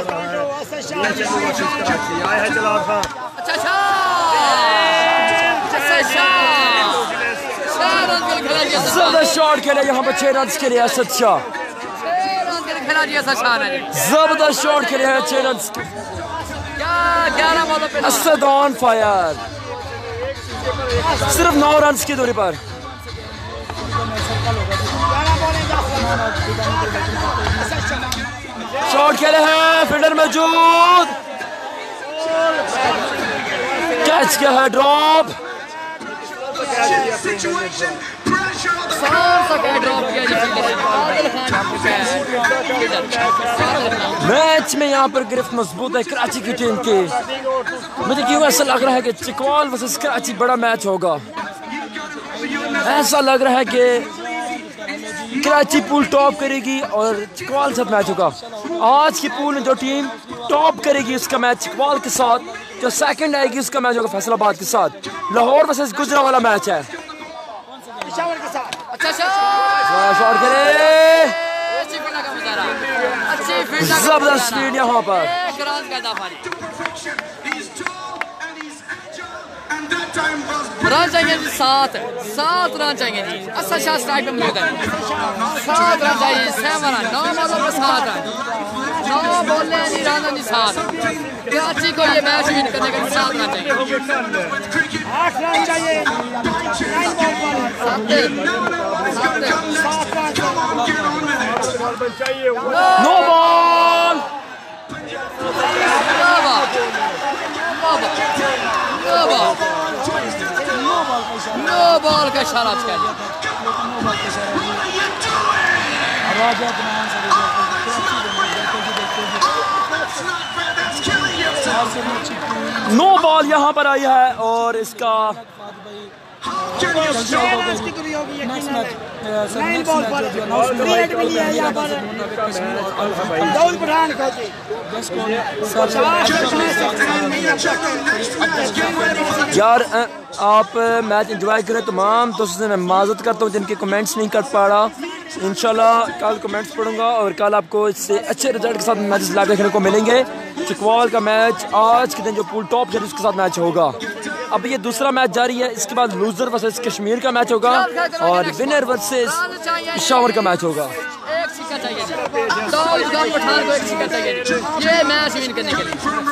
S2: जबरदस्त शॉट खेला यहाँ पर 6 रन के लिए असद शाह। जबरदस्त शॉट खेले हैं 6 रन।
S5: 11 बॉलों पे
S2: असद ऑन फायर, सिर्फ 9 रन की दूरी पर। शॉट खेले हैं, फील्डर मौजूद, कैच किया है, ड्रॉप। मैच में यहाँ पर गिरफ्त मजबूत है कराची की टीम की। मुझे क्यों ऐसा लग रहा है कि चिकवाल वर्सेस कराची बड़ा मैच होगा। ऐसा लग रहा है कि कराची पूल टॉप करेगी और चिकवाल साथ मैच होगा। आज की पूल में जो टीम टॉप करेगी उसका मैच चिकवाल के साथ, जो सेकंड आएगी उसका मैच होगा फैसलाबाद के साथ। लाहौर वर्सेस गुजरा वाला मैच है।
S5: अच्छा
S2: शॉट करे, जबरदस्त स्पीड यहाँ पर।
S5: रन चाहिए जी 7 रन चाहिए जी। असद शाह स्ट्राइक पे मौजूद है। 7 रन चाहिए, 7 रन, 9 बॉलों पे 7 रन, 9 बॉलें जी, रन जी 7। कराची को ये मैच विन करने के लिए 7 रन चाहिए।
S3: 8 रन चाहिए।
S2: नो बॉल,
S5: नो बॉल का इशारा किया गया।
S2: नो बॉल यहाँ पर आई है और इसका यार आप मैच एंजॉय करें। तमाम दोस्तों से मैं माजरत करता हूँ जिनके कमेंट्स नहीं कर पा रहा। इंशाल्लाह कल कमेंट्स पढ़ूंगा और कल आपको इससे अच्छे रिजल्ट के साथ मैचेस लाइव देखने को मिलेंगे। चिकवाल का मैच आज के दिन जो पूल टॉप है उसके साथ मैच होगा। अब ये दूसरा मैच जारी है, इसके बाद लूजर वर्सेस कश्मीर का मैच होगा और विनर वर्सेस पेशावर का मैच होगा।
S5: एक सिक्का चाहिए जी, दाऊद खान पठान को एक सिक्का चाहिए जी, ये मैच विन करने के लिए।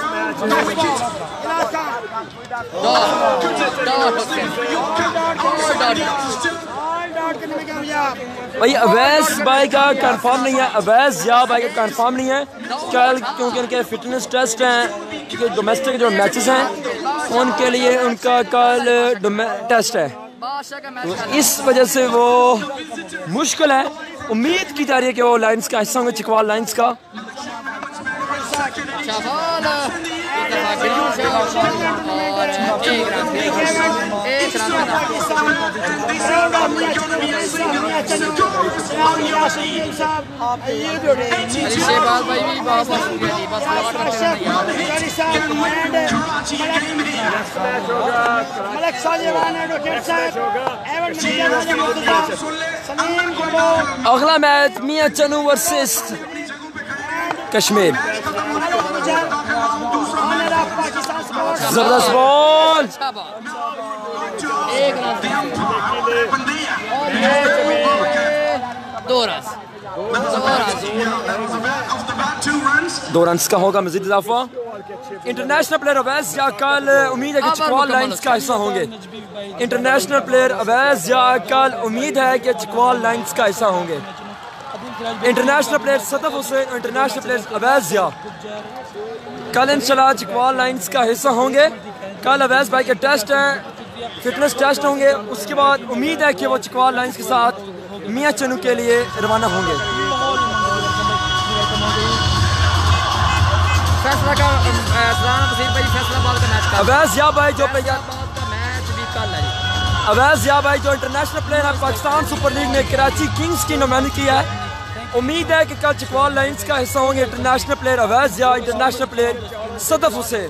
S2: भाई अवैस भाई का कंफर्म नहीं है, अवैस या भाई का कंफर्म नहीं है कल, क्योंकि उनके फिटनेस टेस्ट हैं, क्योंकि डोमेस्टिक जो मैचेस हैं उनके लिए उनका कल टेस्ट है, तो इस वजह से वो मुश्किल है। उम्मीद की जा रही है कि वो लाइन्स का हिस्सा होंगे, चिकवाल लाइन्स का।
S5: शहबाज भाई भी बहुत बहुत शुक्रिया जी बस
S3: मलक सालिवान एडवोकेट साहब एवं
S2: अगला मैच मियां चन्नू वर्सेस कश्मीर। जबरदस्त बॉल,
S5: एक रन और ये 2 रन
S2: 2 रन का होगा मजीद इजाफा। इंटरनेशनल प्लेयर अवैस या कल उम्मीद है कि चकवाल लाइन्स का हिस्सा होंगे। इंटरनेशनल प्लेयर अवैस या कल उम्मीद है कि चकवाल लाइन्स का हिस्सा होंगे। International player Sadaf Hussain, international player Awais या कल इंशाल्लाह चकवाल लाइन्स का हिस्सा होंगे। कल अवैस भाई के टेस्ट हैं, फिटनेस टेस्ट होंगे। उसके बाद उम्मीद है कि वो चकवाल लाइन्स के साथ मियां चन्नू के लिए रवाना होंगे।
S5: फैसला का फैसलाबाद का मैच का
S2: अवैस या भाई जो
S5: मैच भी कल है।
S2: अवैस या भाई जो इंटरनेशनल प्लेयर है, पाकिस्तान सुपर लीग में कराची किंग्स की नुमाइंदगी है। उम्मीद है कि कल चकवाल लाइन्स का हिस्सा होंगे इंटरनेशनल प्लेयर अवैस या इंटरनेशनल प्लेयर सदफ हुसैन।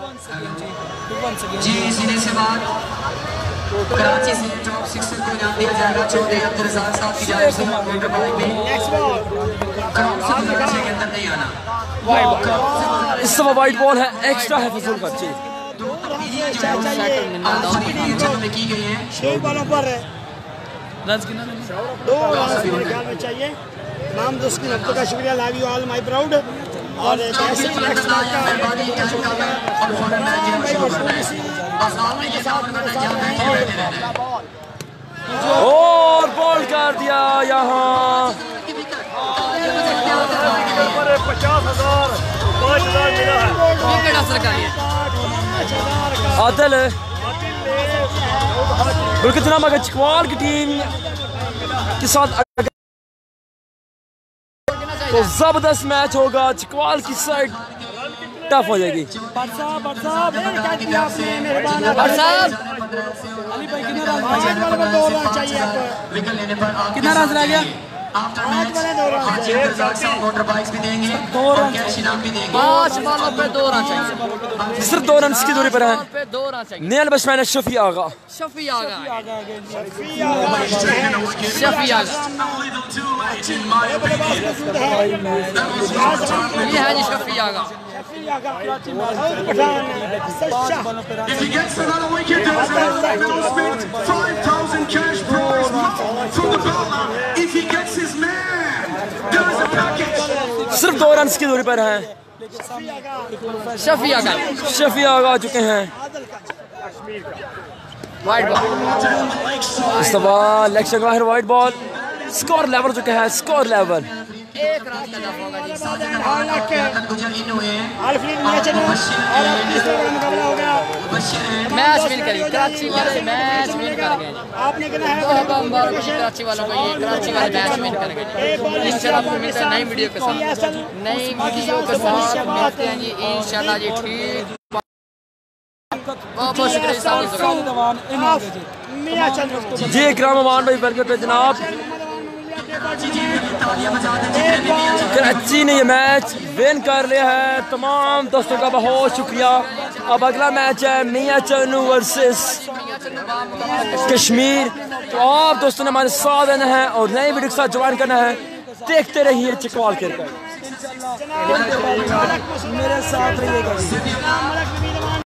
S8: जी सीधे से बात कराची से टॉप 6 को इनाम दिया जाएगा। चौधरी अब्दुल रज़ाक साहब की जानिब से के अंदर नहीं आना।
S2: इस समय वाइट बॉल है, एक्स्ट्रा है फजूल खर्ची।
S8: में की गई है
S3: 6 बॉलों पर 2 रन मेरे ख्याल में चाहिए। नाम दोस्त की का शुक्रिया, love you all my proud. और
S2: और बॉल कर दिया यहाँ
S6: 50,000 5,000 मिला है।
S5: विकेट हासिल कर लिया।
S2: आदिल बल्कि जनाब अगर चकवाल की टीम के साथ तो जबरदस्त मैच होगा। चकवाल की साइड टफ हो जाएगी।
S3: अली भाई कितना रन चाहिए आपको? कितना रन रह गया? 8 वाले 2 रन।
S8: मोटर बाइक्स भी देंगे,
S3: 2 रन
S8: कैश इनाम भी देंगे।
S5: 5 बॉलों पे 2 रन चाहिए।
S2: सिर्फ 2 रन की दूरी पर है।
S5: पे 2 रन चाहिए।
S2: नेल बशमैन शफी आगा।
S5: शफी आगा ये है जी शफी आगा।
S1: If he gets another wicket, there's an announcement. 5,000 cash prize from the bowler. If he gets his man, there's a package.
S2: सिर्फ 2 रन की दूरी पर हैं।
S5: शफी आगा
S2: शफी आगा आ चुके हैं।
S5: वाइट बॉल
S2: इस दफा लेग बाहर वाइट बॉल। स्कोर लेवल चुका है, स्कोर लेवल
S5: 1 रन का दफा होगा जी। मैच विन करी कराची वाले, मैच विन कर गए। बहुत मुबारक हो कराची वालों को, ये कराची वाले मैच विन कर गए। इंशाल्लाह आपको मिलते हैं नई वीडियो के साथ, नई वीडियो के साथ मिलते हैं जी इंशाल्लाह जी। ठीक बहुत बहुत शुक्रिया
S2: जी। इकराम अमान भाई वेलकम पे जनाब। कराची ने ये मैच विन कर लिया है। तमाम दोस्तों का बहुत शुक्रिया। अब अगला मैच है मियां चन्नू वर्सेस कश्मीर। तो आप दोस्तों ने हमारे साथ देना है और नई वीडियो के साथ ज्वाइन करना है। देखते रहिए चकवाल क्रिकेट।
S3: मेरे साथ रहिएगा।